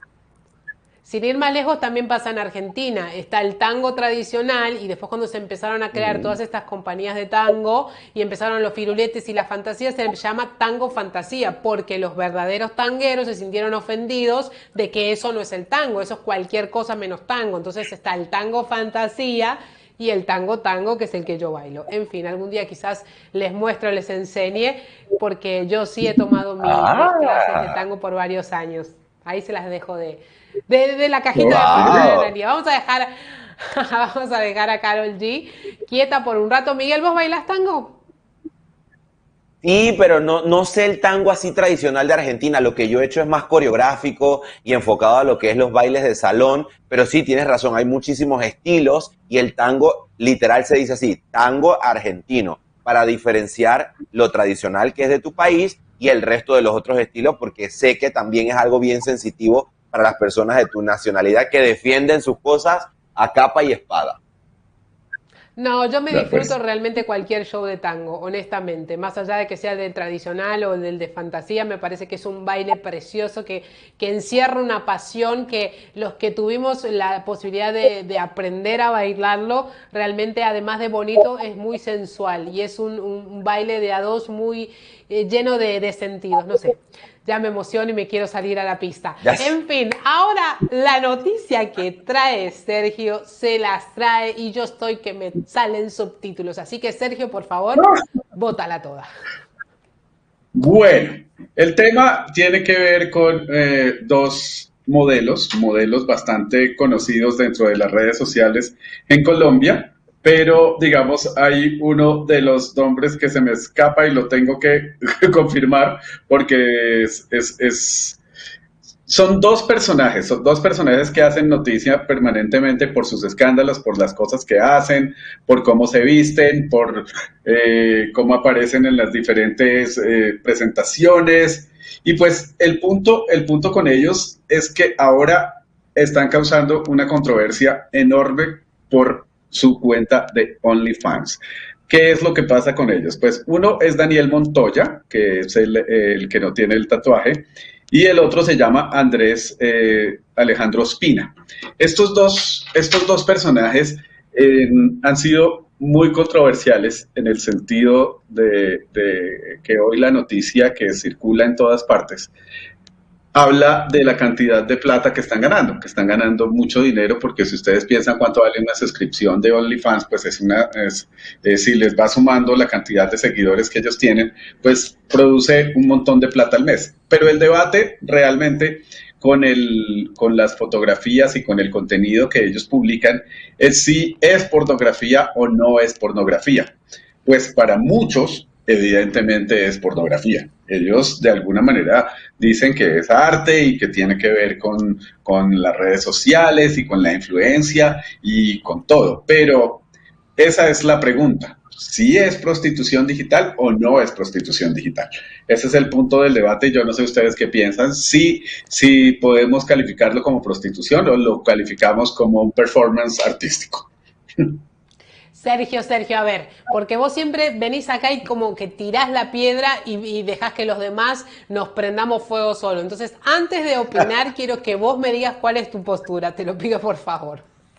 sin ir más lejos, también pasa en Argentina. Está el tango tradicional y después cuando se empezaron a crear mm. todas estas compañías de tango y empezaron los firuletes y la fantasía, se llama tango fantasía, porque los verdaderos tangueros se sintieron ofendidos de que eso no es el tango, eso es cualquier cosa menos tango. Entonces está el tango fantasía y el tango tango, que es el que yo bailo. En fin, algún día quizás les muestro, les enseñe, porque yo sí he tomado mis, ah. mis clases de tango por varios años. Ahí se las dejo de... De, de la cajita wow. de Analía. Vamos a dejar vamos a dejar a Karol G quieta por un rato. Miguel, ¿vos bailás tango? Sí, pero no, no sé el tango así tradicional de Argentina. Lo que yo he hecho es más coreográfico y enfocado a lo que es los bailes de salón. Pero sí, tienes razón, hay muchísimos estilos y el tango literal se dice así, tango argentino, para diferenciar lo tradicional que es de tu país y el resto de los otros estilos, porque sé que también es algo bien sensitivo para las personas de tu nacionalidad que defienden sus cosas a capa y espada. No, yo me disfruto realmente cualquier show de tango, honestamente, más allá de que sea del tradicional o del de fantasía, me parece que es un baile precioso que, que encierra una pasión que los que tuvimos la posibilidad de, de aprender a bailarlo, realmente además de bonito, es muy sensual y es un, un baile de a dos muy eh, lleno de, de sentidos, no sé. Ya me emociono y me quiero salir a la pista. Yes. En fin, ahora la noticia que trae Sergio se las trae y yo estoy que me salen subtítulos. Así que Sergio, por favor, bótala toda. Bueno, el tema tiene que ver con eh, dos modelos, modelos bastante conocidos dentro de las redes sociales en Colombia. Pero, digamos, hay uno de los nombres que se me escapa y lo tengo que confirmar porque es, es, es, son dos personajes, son dos personajes que hacen noticia permanentemente por sus escándalos, por las cosas que hacen, por cómo se visten, por eh, cómo aparecen en las diferentes eh, presentaciones. Y pues el punto, el punto con ellos es que ahora están causando una controversia enorme por su cuenta de OnlyFans. ¿Qué es lo que pasa con ellos? Pues uno es Daniel Montoya, que es el, el que no tiene el tatuaje, y el otro se llama Andrés eh, Alejandro Ospina. Estos dos, estos dos personajes eh, han sido muy controversiales en el sentido de, de que hoy la noticia que circula en todas partes habla de la cantidad de plata que están ganando, que están ganando mucho dinero, porque si ustedes piensan cuánto vale una suscripción de OnlyFans, pues es una, es, eh, si les va sumando la cantidad de seguidores que ellos tienen, pues produce un montón de plata al mes. Pero el debate realmente con, el, con las fotografías y con el contenido que ellos publican es si es pornografía o no es pornografía. Pues para muchos, evidentemente es pornografía. Ellos de alguna manera dicen que es arte y que tiene que ver con, con las redes sociales y con la influencia y con todo. Pero esa es la pregunta. ¿Si es prostitución digital o no es prostitución digital? Ese es el punto del debate. Yo no sé ustedes qué piensan. Si, si podemos calificarlo como prostitución o lo calificamos como un performance artístico. Sergio, Sergio, a ver, porque vos siempre venís acá y como que tirás la piedra y, y dejás que los demás nos prendamos fuego solo. Entonces, antes de opinar, quiero que vos me digas cuál es tu postura. Te lo pido, por favor.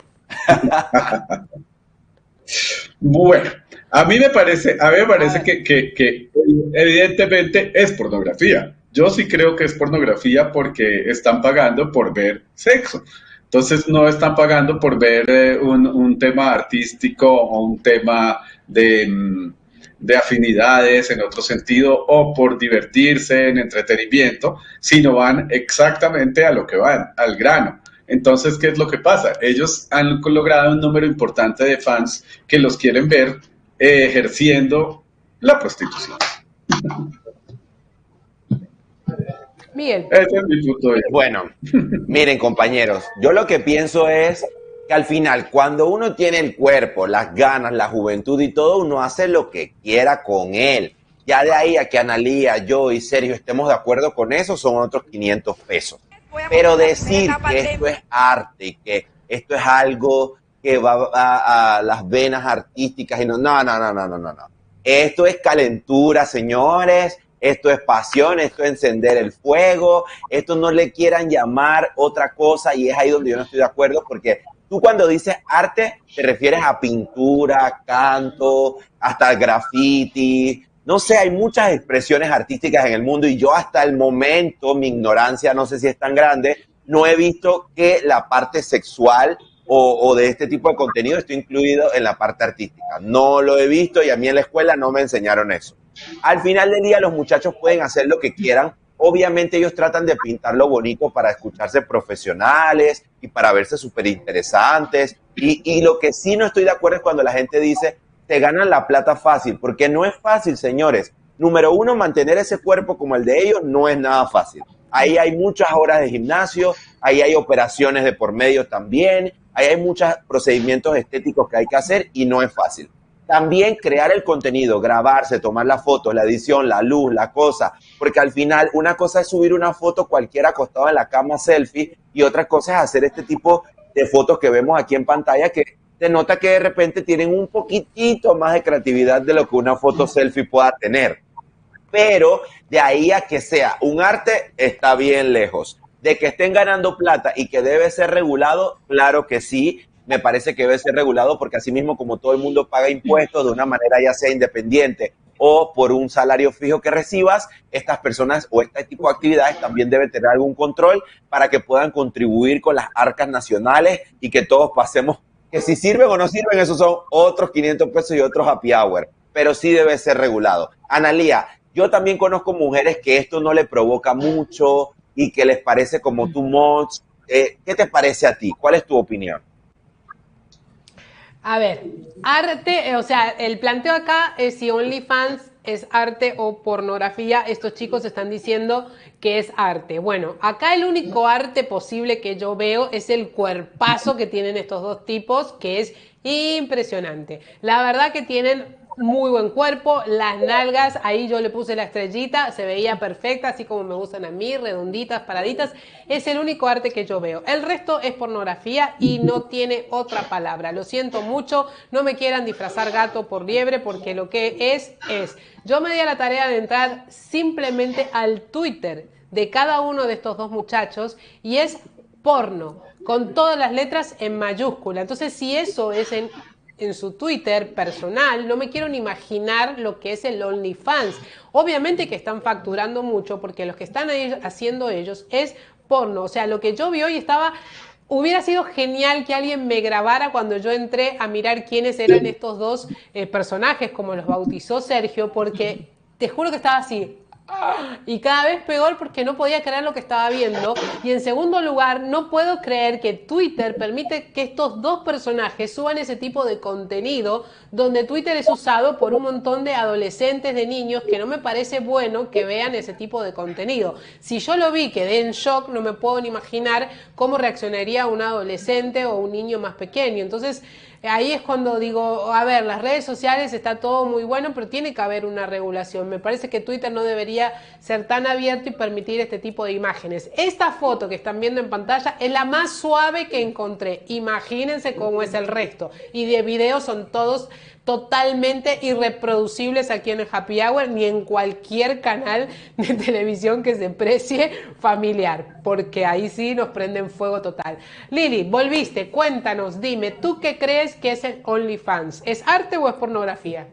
Bueno, a mí me parece, a mí me parece que, que, que evidentemente es pornografía. Yo sí creo que es pornografía porque están pagando por ver sexo. Entonces no están pagando por ver eh, un, un tema artístico o un tema de, de afinidades en otro sentido o por divertirse en entretenimiento, sino van exactamente a lo que van, al grano. Entonces, ¿qué es lo que pasa? Ellos han logrado un número importante de fans que los quieren ver eh, ejerciendo la prostitución. Miguel. Ese es mi punto de vista. Bueno, miren compañeros, yo lo que pienso es que al final cuando uno tiene el cuerpo, las ganas, la juventud y todo, uno hace lo que quiera con él. Ya de ahí a que Analía, yo y Sergio estemos de acuerdo con eso son otros quinientos pesos. Pero decir que esto es arte y que esto es algo que va a, a las venas artísticas y no, no, no, no, no, no, no. Esto es calentura, señores. Esto es pasión, esto es encender el fuego, esto no le quieran llamar otra cosa y es ahí donde yo no estoy de acuerdo porque tú cuando dices arte te refieres a pintura, canto, hasta graffiti, no sé, hay muchas expresiones artísticas en el mundo y yo hasta el momento, mi ignorancia no sé si es tan grande, no he visto que la parte sexual o, o de este tipo de contenido esté incluido en la parte artística. No lo he visto y a mí en la escuela no me enseñaron eso. Al final del día los muchachos pueden hacer lo que quieran. Obviamente ellos tratan de pintarlo bonito para escucharse profesionales y para verse súper interesantes. Y, y lo que sí no estoy de acuerdo es cuando la gente dice, te ganan la plata fácil, porque no es fácil, señores. Número uno, mantener ese cuerpo como el de ellos no es nada fácil. Ahí hay muchas horas de gimnasio, ahí hay operaciones de por medio también, ahí hay muchos procedimientos estéticos que hay que hacer y no es fácil. También crear el contenido, grabarse, tomar las fotos, la edición, la luz, la cosa, porque al final una cosa es subir una foto cualquiera acostado en la cama selfie y otra cosa es hacer este tipo de fotos que vemos aquí en pantalla que te nota que de repente tienen un poquitito más de creatividad de lo que una foto selfie pueda tener. Pero de ahí a que sea un arte está bien lejos. De que estén ganando plata y que debe ser regulado, claro que sí. Me parece que debe ser regulado porque así mismo como todo el mundo paga impuestos de una manera ya sea independiente o por un salario fijo que recibas, estas personas o este tipo de actividades también deben tener algún control para que puedan contribuir con las arcas nacionales y que todos pasemos, que si sirven o no sirven, esos son otros quinientos pesos y otros happy hour, pero sí debe ser regulado. Analía, yo también conozco mujeres que esto no le provoca mucho y que les parece como too much. Eh, ¿Qué te parece a ti? ¿Cuál es tu opinión? A ver, arte, eh, o sea, el planteo acá es si OnlyFans es arte o pornografía. Estos chicos están diciendo que es arte. Bueno, acá el único arte posible que yo veo es el cuerpazo que tienen estos dos tipos, que es impresionante. La verdad que tienen muy buen cuerpo, las nalgas, ahí yo le puse la estrellita, se veía perfecta, así como me gustan a mí, redonditas, paraditas. Es el único arte que yo veo. El resto es pornografía y no tiene otra palabra. Lo siento mucho, no me quieran disfrazar gato por liebre, porque lo que es, es. Yo me di a la tarea de entrar simplemente al Twitter de cada uno de estos dos muchachos y es porno, con todas las letras en mayúscula. Entonces, si eso es en, en su Twitter personal, no me quiero ni imaginar lo que es el OnlyFans. Obviamente que están facturando mucho porque lo que están ahí haciendo ellos es porno. O sea, lo que yo vi hoy estaba... Hubiera sido genial que alguien me grabara cuando yo entré a mirar quiénes eran estos dos eh, personajes, como los bautizó Sergio, porque te juro que estaba así. Y cada vez peor porque no podía creer lo que estaba viendo. Y en segundo lugar, no puedo creer que Twitter permite que estos dos personajes suban ese tipo de contenido, donde Twitter es usado por un montón de adolescentes, de niños, que no me parece bueno que vean ese tipo de contenido. Si yo lo vi, quedé en shock, no me puedo ni imaginar cómo reaccionaría un adolescente o un niño más pequeño. Entonces, ahí es cuando digo, a ver, las redes sociales está todo muy bueno, pero tiene que haber una regulación. Me parece que Twitter no debería ser tan abierto y permitir este tipo de imágenes. Esta foto que están viendo en pantalla es la más suave que encontré. Imagínense cómo es el resto. Y de videos son todos totalmente irreproducibles aquí en el Happy Hour, ni en cualquier canal de televisión que se precie familiar, porque ahí sí nos prenden fuego total. Lili, volviste, cuéntanos, dime, ¿tú qué crees que es el OnlyFans? ¿Es arte o es pornografía?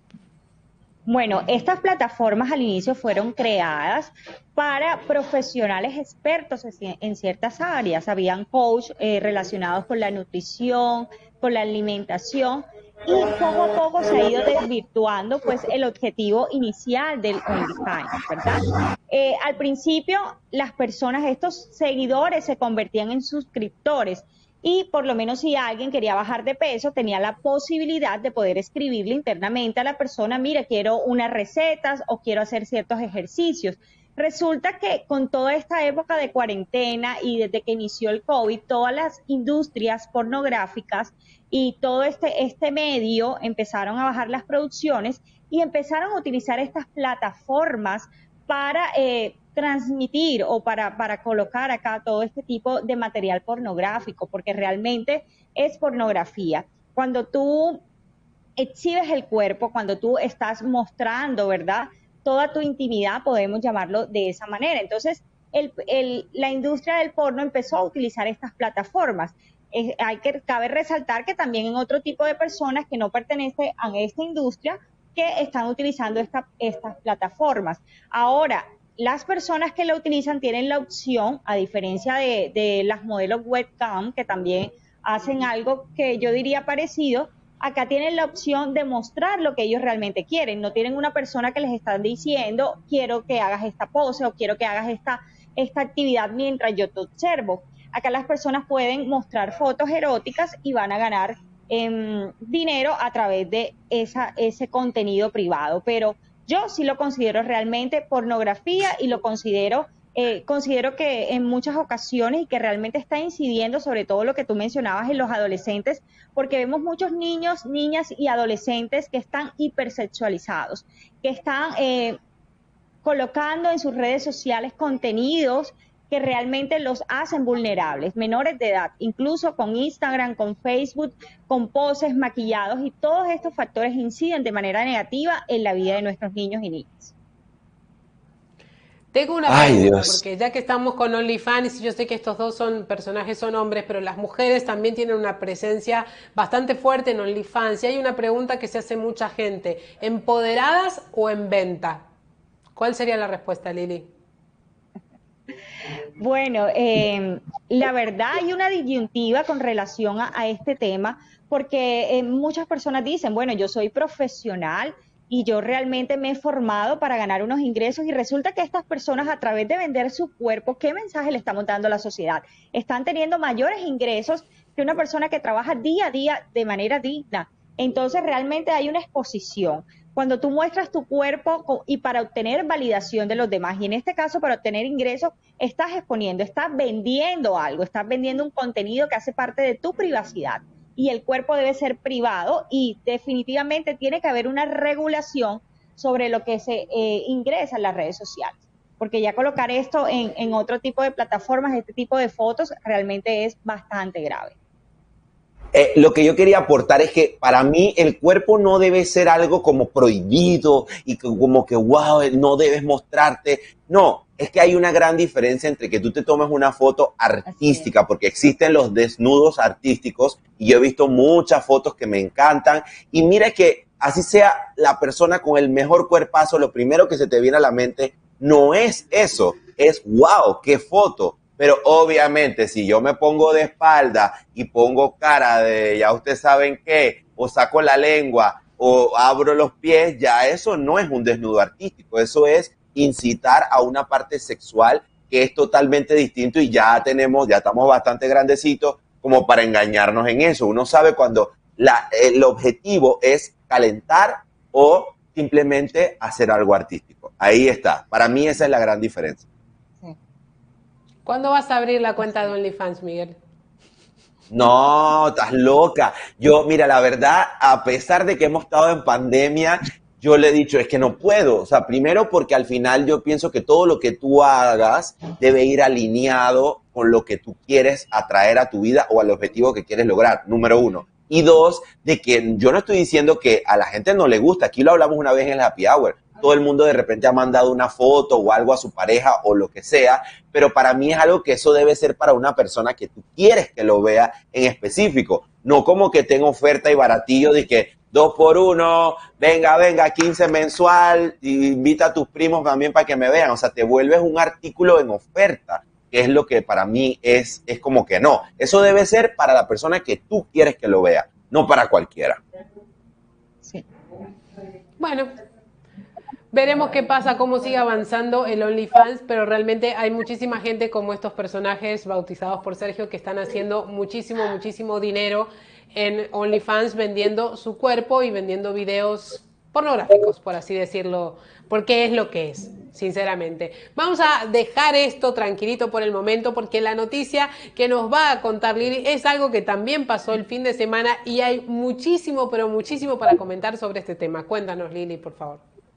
Bueno, estas plataformas al inicio fueron creadas para profesionales expertos en ciertas áreas. Habían coach eh, relacionados con la nutrición, con la alimentación, y poco a poco se ha ido desvirtuando pues el objetivo inicial del OnlyFans, ¿verdad? Eh, al principio las personas, estos seguidores se convertían en suscriptores y por lo menos si alguien quería bajar de peso tenía la posibilidad de poder escribirle internamente a la persona, mira, quiero unas recetas o quiero hacer ciertos ejercicios. Resulta que con toda esta época de cuarentena y desde que inició el COVID, todas las industrias pornográficas y todo este, este medio empezaron a bajar las producciones y empezaron a utilizar estas plataformas para eh, transmitir o para, para colocar acá todo este tipo de material pornográfico, porque realmente es pornografía. Cuando tú exhibes el cuerpo, cuando tú estás mostrando, ¿verdad?, toda tu intimidad, podemos llamarlo de esa manera. Entonces, el, el, la industria del porno empezó a utilizar estas plataformas. Eh, hay que, cabe resaltar que también en otro tipo de personas que no pertenecen a esta industria que están utilizando esta, estas plataformas. Ahora, las personas que lo utilizan tienen la opción, a diferencia de, de las modelos webcam, que también hacen algo que yo diría parecido, acá tienen la opción de mostrar lo que ellos realmente quieren. No tienen una persona que les está diciendo, quiero que hagas esta pose o quiero que hagas esta, esta actividad mientras yo te observo. Acá las personas pueden mostrar fotos eróticas y van a ganar eh, dinero a través de esa, ese contenido privado. Pero yo sí lo considero realmente pornografía y lo considero... Eh, considero que en muchas ocasiones y que realmente está incidiendo sobre todo lo que tú mencionabas en los adolescentes, porque vemos muchos niños, niñas y adolescentes que están hipersexualizados, que están eh, colocando en sus redes sociales contenidos que realmente los hacen vulnerables, menores de edad, incluso con Instagram, con Facebook, con poses, maquillados, y todos estos factores inciden de manera negativa en la vida de nuestros niños y niñas. Tengo una Ay, pregunta, Dios. porque ya que estamos con OnlyFans, yo sé que estos dos son personajes, son hombres, pero las mujeres también tienen una presencia bastante fuerte en OnlyFans. Y hay una pregunta que se hace mucha gente, ¿empoderadas o en venta? ¿Cuál sería la respuesta, Lili? Bueno, eh, la verdad hay una disyuntiva con relación a, a este tema, porque eh, muchas personas dicen, bueno, yo soy profesional y yo realmente me he formado para ganar unos ingresos, y resulta que estas personas, a través de vender su cuerpo, ¿qué mensaje le estamos dando a la sociedad? Están teniendo mayores ingresos que una persona que trabaja día a día de manera digna. Entonces realmente hay una exposición. Cuando tú muestras tu cuerpo y para obtener validación de los demás, y en este caso para obtener ingresos, estás exponiendo, estás vendiendo algo, estás vendiendo un contenido que hace parte de tu privacidad. Y el cuerpo debe ser privado, y definitivamente tiene que haber una regulación sobre lo que se eh, ingresa en las redes sociales. Porque ya colocar esto en, en otro tipo de plataformas, este tipo de fotos, realmente es bastante grave. Eh, lo que yo quería aportar es que para mí el cuerpo no debe ser algo como prohibido y como que, wow, no debes mostrarte. No, es que hay una gran diferencia entre que tú te tomes una foto artística, porque existen los desnudos artísticos, y yo he visto muchas fotos que me encantan, y mira que así sea la persona con el mejor cuerpazo, lo primero que se te viene a la mente no es eso, es wow, qué foto. Pero obviamente si yo me pongo de espalda y pongo cara de ya ustedes saben qué, o saco la lengua o abro los pies, ya eso no es un desnudo artístico, eso es incitar a una parte sexual que es totalmente distinto, y ya tenemos, ya estamos bastante grandecitos como para engañarnos en eso. Uno sabe cuando la, el objetivo es calentar o simplemente hacer algo artístico. Ahí está. Para mí esa es la gran diferencia. ¿Cuándo vas a abrir la cuenta de OnlyFans, Miguel? No, estás loca. Yo, mira, la verdad, a pesar de que hemos estado en pandemia, yo le he dicho, es que no puedo. O sea, primero porque al final yo pienso que todo lo que tú hagas debe ir alineado con lo que tú quieres atraer a tu vida o al objetivo que quieres lograr, número uno. Y dos, de que yo no estoy diciendo que a la gente no le gusta. Aquí lo hablamos una vez en el Happy Hour. Todo el mundo de repente ha mandado una foto o algo a su pareja o lo que sea, pero para mí es algo que eso debe ser para una persona que tú quieres que lo vea en específico, no como que tenga oferta y baratillo de que dos por uno, venga, venga, quince mensual, y invita a tus primos también para que me vean. O sea, te vuelves un artículo en oferta, que es lo que para mí es, es como que no. Eso debe ser para la persona que tú quieres que lo vea, no para cualquiera. Sí. Bueno, veremos qué pasa, cómo sigue avanzando el OnlyFans, pero realmente hay muchísima gente como estos personajes bautizados por Sergio que están haciendo muchísimo, muchísimo dinero en OnlyFans vendiendo su cuerpo y vendiendo videos pornográficos, por así decirlo, porque es lo que es, sinceramente. Vamos a dejar esto tranquilito por el momento, porque la noticia que nos va a contar Lili es algo que también pasó el fin de semana y hay muchísimo, pero muchísimo para comentar sobre este tema. Cuéntanos, Lili, por favor.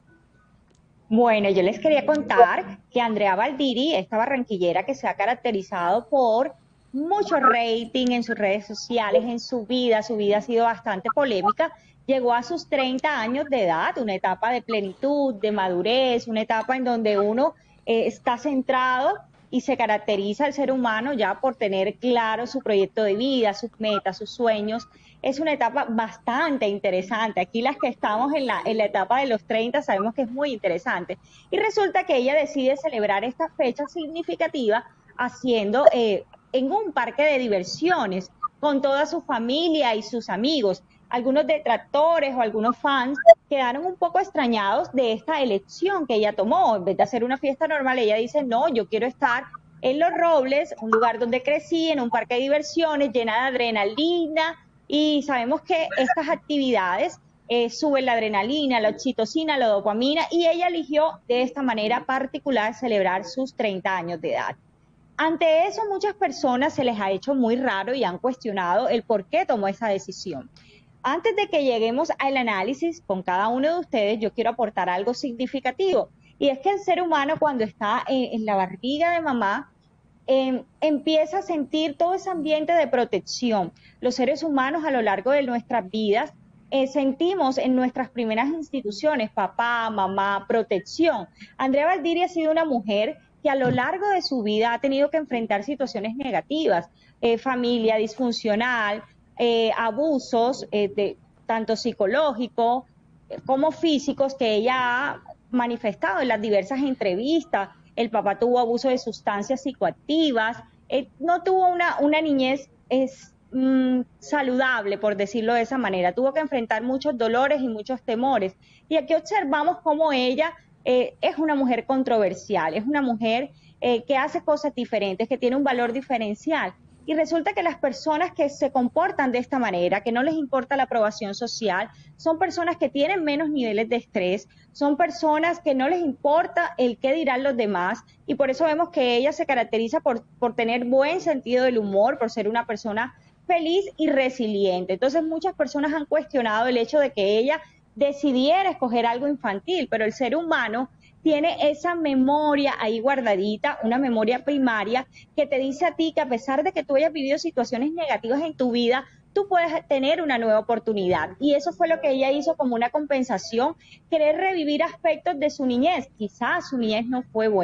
Bueno, yo les quería contar que Andrea Valdiri, esta barranquillera que se ha caracterizado por mucho rating en sus redes sociales, en su vida, su vida ha sido bastante polémica, llegó a sus treinta años de edad, una etapa de plenitud, de madurez, una etapa en donde uno eh, está centrado y se caracteriza el ser humano ya por tener claro su proyecto de vida, sus metas, sus sueños. Es una etapa bastante interesante. Aquí las que estamos en la, en la etapa de los treinta sabemos que es muy interesante. Y resulta que ella decide celebrar esta fecha significativa haciendo eh, en un parque de diversiones con toda su familia y sus amigos. Algunos detractores o algunos fans quedaron un poco extrañados de esta elección que ella tomó. En vez de hacer una fiesta normal, ella dice, no, yo quiero estar en Los Robles, un lugar donde crecí, en un parque de diversiones llena de adrenalina. Y sabemos que estas actividades eh, suben la adrenalina, la oxitocina, la dopamina, y ella eligió de esta manera particular celebrar sus treinta años de edad. Ante eso, muchas personas se les ha hecho muy raro y han cuestionado el por qué tomó esa decisión. Antes de que lleguemos al análisis con cada uno de ustedes, yo quiero aportar algo significativo, y es que el ser humano cuando está en, en la barriga de mamá, Eh, empieza a sentir todo ese ambiente de protección. Los seres humanos a lo largo de nuestras vidas eh, sentimos en nuestras primeras instituciones, papá, mamá, protección. Andrea Valdiri ha sido una mujer que a lo largo de su vida ha tenido que enfrentar situaciones negativas, eh, familia disfuncional, eh, abusos, eh, de, tanto psicológicos eh, como físicos, que ella ha manifestado en las diversas entrevistas. El papá tuvo abuso de sustancias psicoactivas, eh, no tuvo una, una niñez es, mm, saludable, por decirlo de esa manera, tuvo que enfrentar muchos dolores y muchos temores. Y aquí observamos cómo ella eh, es una mujer controversial, es una mujer eh, que hace cosas diferentes, que tiene un valor diferencial. Y resulta que las personas que se comportan de esta manera, que no les importa la aprobación social, son personas que tienen menos niveles de estrés, son personas que no les importa el qué dirán los demás, y por eso vemos que ella se caracteriza por, por tener buen sentido del humor, por ser una persona feliz y resiliente. Entonces muchas personas han cuestionado el hecho de que ella decidiera escoger algo infantil, pero el ser humano tiene esa memoria ahí guardadita, una memoria primaria que te dice a ti que a pesar de que tú hayas vivido situaciones negativas en tu vida, tú puedes tener una nueva oportunidad. Y eso fue lo que ella hizo como una compensación, querer revivir aspectos de su niñez. Quizás su niñez no fue buena,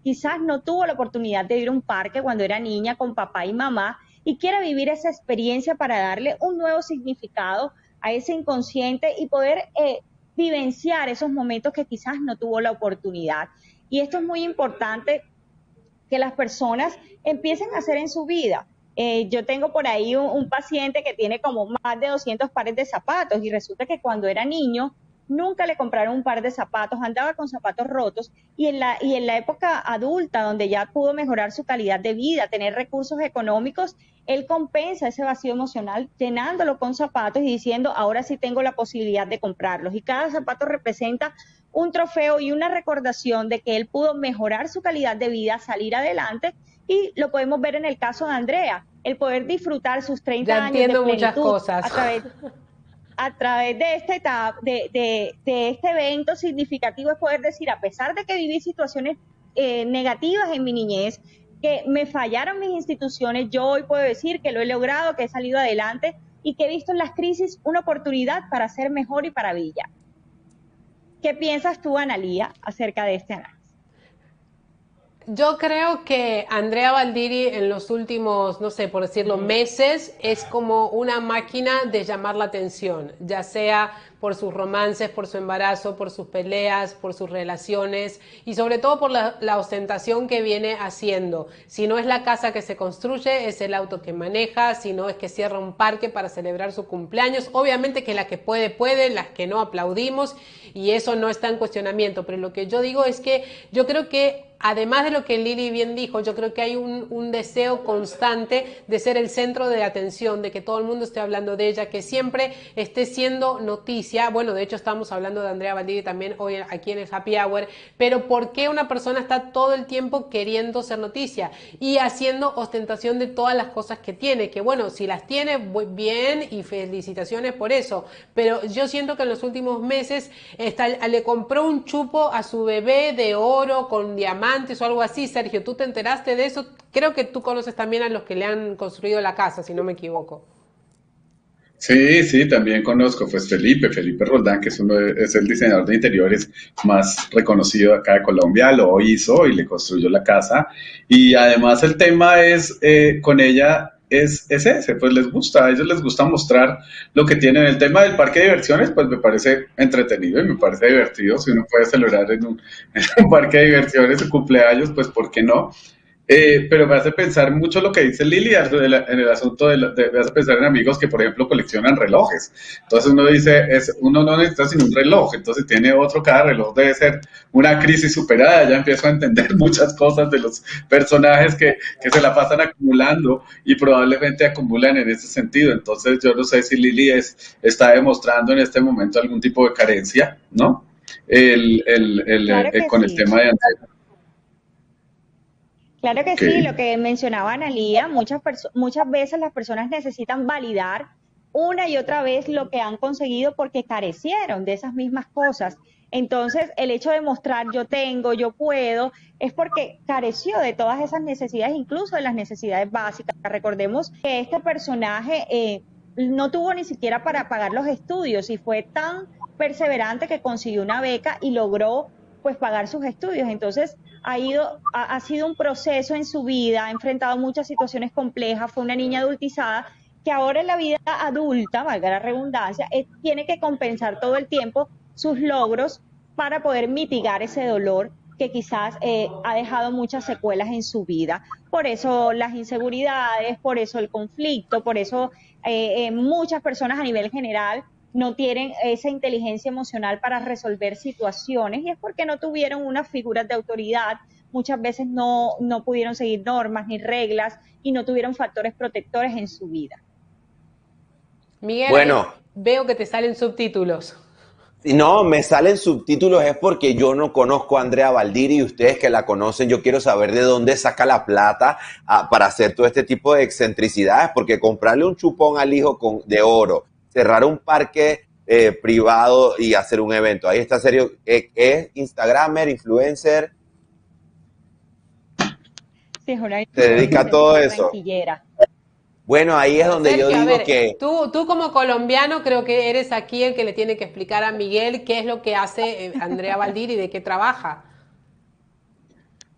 quizás no tuvo la oportunidad de ir a un parque cuando era niña con papá y mamá y quiere vivir esa experiencia para darle un nuevo significado a ese inconsciente y poder eh, vivenciar esos momentos que quizás no tuvo la oportunidad. Y esto es muy importante que las personas empiecen a hacer en su vida. Eh, yo tengo por ahí un, un paciente que tiene como más de doscientos pares de zapatos y resulta que cuando era niño nunca le compraron un par de zapatos, andaba con zapatos rotos y en la, y en la época adulta donde ya pudo mejorar su calidad de vida, tener recursos económicos, él compensa ese vacío emocional llenándolo con zapatos y diciendo, ahora sí tengo la posibilidad de comprarlos. Y cada zapato representa un trofeo y una recordación de que él pudo mejorar su calidad de vida, salir adelante, y lo podemos ver en el caso de Andrea, el poder disfrutar sus treinta Ya años de entiendo muchas plenitud cosas. a través a través de esta etapa, de, de, de este evento significativo, es poder decir, a pesar de que viví situaciones eh, negativas en mi niñez, que me fallaron mis instituciones, yo hoy puedo decir que lo he logrado, que he salido adelante y que he visto en las crisis una oportunidad para ser mejor y para brillar. ¿Qué piensas tú, Analía, acerca de este análisis? Yo creo que Andrea Valdiri en los últimos, no sé, por decirlo, meses, es como una máquina de llamar la atención, ya sea por sus romances, por su embarazo, por sus peleas, por sus relaciones y sobre todo por la, la ostentación que viene haciendo. Si no es la casa que se construye, es el auto que maneja, si no es que cierra un parque para celebrar su cumpleaños. Obviamente que la que puede, puede, las que no aplaudimos y eso no está en cuestionamiento, pero lo que yo digo es que yo creo que además de lo que Lili bien dijo, yo creo que hay un, un deseo constante de ser el centro de atención, de que todo el mundo esté hablando de ella, que siempre esté siendo noticia. Bueno, de hecho estamos hablando de Andrea Valdiri también hoy aquí en el Happy Hour, pero ¿por qué una persona está todo el tiempo queriendo ser noticia y haciendo ostentación de todas las cosas que tiene? Que bueno, si las tiene, bien y felicitaciones por eso, pero yo siento que en los últimos meses está, le compró un chupo a su bebé de oro con diamantes o algo así. Sergio, ¿tú te enteraste de eso? Creo que tú conoces también a los que le han construido la casa, si no me equivoco. Sí, sí, también conozco, pues Felipe, Felipe Roldán, que es uno de- es el diseñador de interiores más reconocido acá de Colombia, lo hizo y le construyó la casa. Y además el tema es, eh, con ella es, es ese, pues les gusta, a ellos les gusta mostrar lo que tienen. El tema del parque de diversiones, pues me parece entretenido y me parece divertido. Si uno puede celebrar en un, en un parque de diversiones su cumpleaños, pues ¿por qué no? Eh, pero me hace pensar mucho lo que dice Lili en el, en el asunto de, la- de- me hace pensar en amigos que, por ejemplo, coleccionan relojes. Entonces uno dice, es, uno no necesita sino un reloj, entonces tiene otro, cada reloj debe ser una crisis superada. Ya empiezo a entender muchas cosas de los personajes que, que se la pasan acumulando y probablemente acumulan en ese sentido. Entonces yo no sé si Lili es, está demostrando en este momento algún tipo de carencia, ¿no? El, el, el, Claro eh, que con el sí. tema de Andrea. Claro que Ok. sí, lo que mencionaba Analía, muchas, perso- muchas veces las personas necesitan validar una y otra vez lo que han conseguido porque carecieron de esas mismas cosas. Entonces, el hecho de mostrar yo tengo, yo puedo, es porque careció de todas esas necesidades, incluso de las necesidades básicas. Recordemos que este personaje eh, no tuvo ni siquiera para pagar los estudios y fue tan perseverante que consiguió una beca y logró pues pagar sus estudios. Entonces, ha, ido, ha, ha sido un proceso en su vida, ha enfrentado muchas situaciones complejas, fue una niña adultizada que ahora en la vida adulta, valga la redundancia, eh, tiene que compensar todo el tiempo sus logros para poder mitigar ese dolor que quizás eh, ha dejado muchas secuelas en su vida. Por eso las inseguridades, por eso el conflicto, por eso eh, eh, muchas personas a nivel general no tienen esa inteligencia emocional para resolver situaciones y es porque no tuvieron unas figuras de autoridad, muchas veces no, no pudieron seguir normas ni reglas y no tuvieron factores protectores en su vida. Miguel, eh, Bueno, veo que te salen subtítulos. si no, me salen subtítulos es porque yo no conozco a Andrea Valdiri y ustedes que la conocen, yo quiero saber de dónde saca la plata ah, para hacer todo este tipo de excentricidades, porque comprarle un chupón al hijo con, de oro, cerrar un parque eh, privado y hacer un evento, ahí está serio, eh, es Instagramer, influencer, Sí, es una se dedica a influencer todo eso. barranquillera. Bueno, ahí es donde yo Sergio, a digo ver, que tú, tú como colombiano creo que eres aquí el que le tiene que explicar a Miguel qué es lo que hace eh, Andrea Valdiri y de qué trabaja.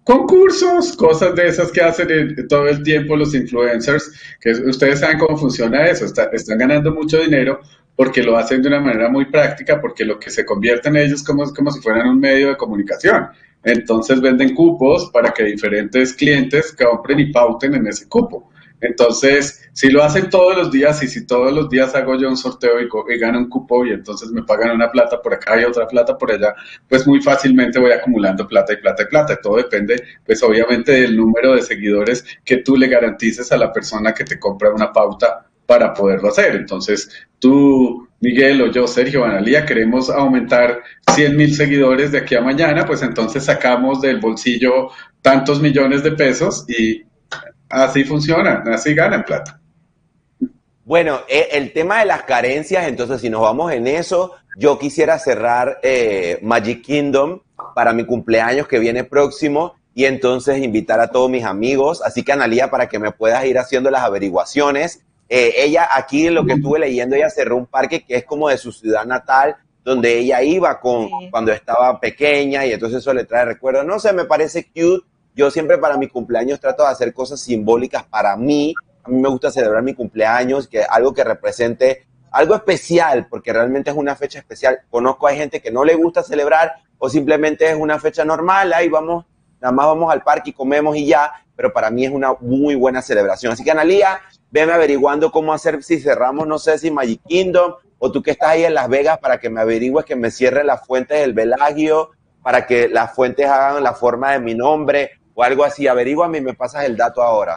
concursos, cosas de esas que hacen el- todo el tiempo los influencers, que es- ustedes saben cómo funciona eso, está- están ganando mucho dinero porque lo hacen de una manera muy práctica, porque lo que se convierte en ellos como, como si fueran un medio de comunicación. Entonces venden cupos para que diferentes clientes compren y pauten en ese cupo. Entonces, si lo hacen todos los días y si todos los días hago yo un sorteo y, y gano un cupo y entonces me pagan una plata por acá y otra plata por allá, pues muy fácilmente voy acumulando plata y plata y plata. Todo depende, pues obviamente, del número de seguidores que tú le garantices a la persona que te compra una pauta para poderlo hacer. Entonces, tú, Miguel o yo, Sergio, Analía, queremos aumentar cien mil seguidores de aquí a mañana, pues entonces sacamos del bolsillo tantos millones de pesos y así funciona, así ganan plata. Bueno, eh, el tema de las carencias, entonces si nos vamos en eso, yo quisiera cerrar eh, Magic Kingdom para mi cumpleaños que viene próximo y entonces invitar a todos mis amigos. Así que Analía, para que me puedas ir haciendo las averiguaciones. Eh, ella aquí, lo que estuve leyendo, ella cerró un parque que es como de su ciudad natal, donde ella iba con, Sí. cuando estaba pequeña y entonces eso le trae recuerdos. No sé, me parece cute. Yo siempre para mi cumpleaños trato de hacer cosas simbólicas para mí. A mí me gusta celebrar mi cumpleaños, que algo que represente algo especial, porque realmente es una fecha especial. Conozco a gente que no le gusta celebrar o simplemente es una fecha normal, ahí vamos, nada más vamos al parque y comemos y ya, pero para mí es una muy buena celebración. Así que Analía, veme averiguando cómo hacer si cerramos, no sé si Magic Kingdom o tú que estás ahí en Las Vegas para que me averigües que me cierren las fuentes del Velagio, para que las fuentes hagan la forma de mi nombre o algo así. Averíguame y me pasas el dato ahora.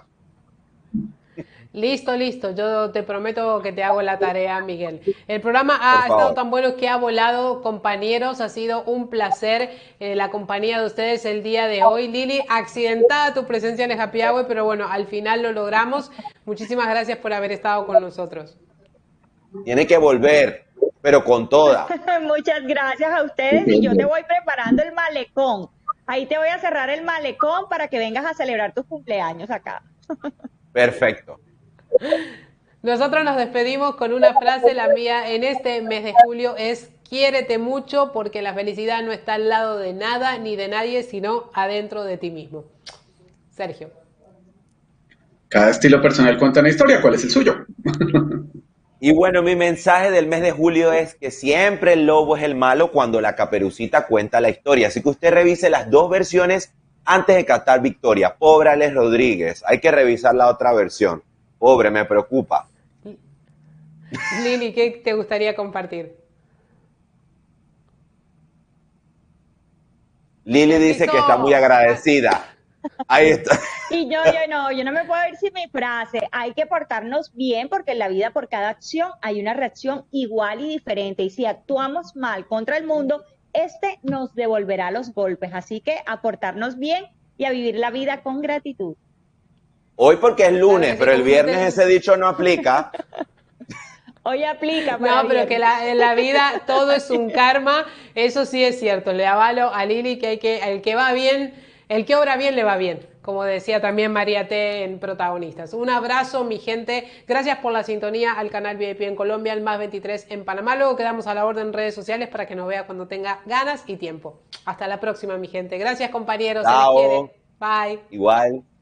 Listo, listo. Yo te prometo que te hago la tarea, Miguel. El programa Por ha estado favor. tan bueno que ha volado, compañeros. Ha sido un placer eh, la compañía de ustedes el día de hoy. Lili, accidentada tu presencia en el Happy Hour, pero bueno, al final lo logramos. Muchísimas gracias por haber estado con nosotros. Tiene que volver, pero con toda. Muchas gracias a ustedes y yo te voy preparando el malecón. Ahí te voy a cerrar el malecón para que vengas a celebrar tus cumpleaños acá. Perfecto. Nosotros nos despedimos con una frase, la mía en este mes de julio es: quiérete mucho porque la felicidad no está al lado de nada ni de nadie, sino adentro de ti mismo. Sergio. Cada estilo personal cuenta una historia. ¿Cuál es el suyo? Y bueno, mi mensaje del mes de julio es que siempre el lobo es el malo cuando la caperucita cuenta la historia. Así que usted revise las dos versiones antes de cantar victoria. Pobre Alex Rodríguez, hay que revisar la otra versión. Pobre, me preocupa. Lili, ¿qué te gustaría compartir? Lili dice que está muy agradecida. Ahí está. Y yo, yo no, yo no me puedo ir sin mi frase. Hay que portarnos bien porque en la vida por cada acción hay una reacción igual y diferente. Y si actuamos mal contra el mundo, este nos devolverá los golpes. Así que a portarnos bien y a vivir la vida con gratitud. Hoy porque es lunes, Claro, pero el que viernes disfruten. ese dicho no aplica. Hoy aplica para No, pero que viernes. la, en la vida todo es un karma, eso sí es cierto. Le avalo a Lili que hay que, el que va bien, el que obra bien le va bien, como decía también María T en Protagonistas. Un abrazo, mi gente. Gracias por la sintonía al canal V I P en Colombia, al más veintitrés en Panamá. Luego quedamos a la orden en redes sociales para que nos vea cuando tenga ganas y tiempo. Hasta la próxima, mi gente. Gracias, compañeros. Se les Chao. quiere. Bye. Igual.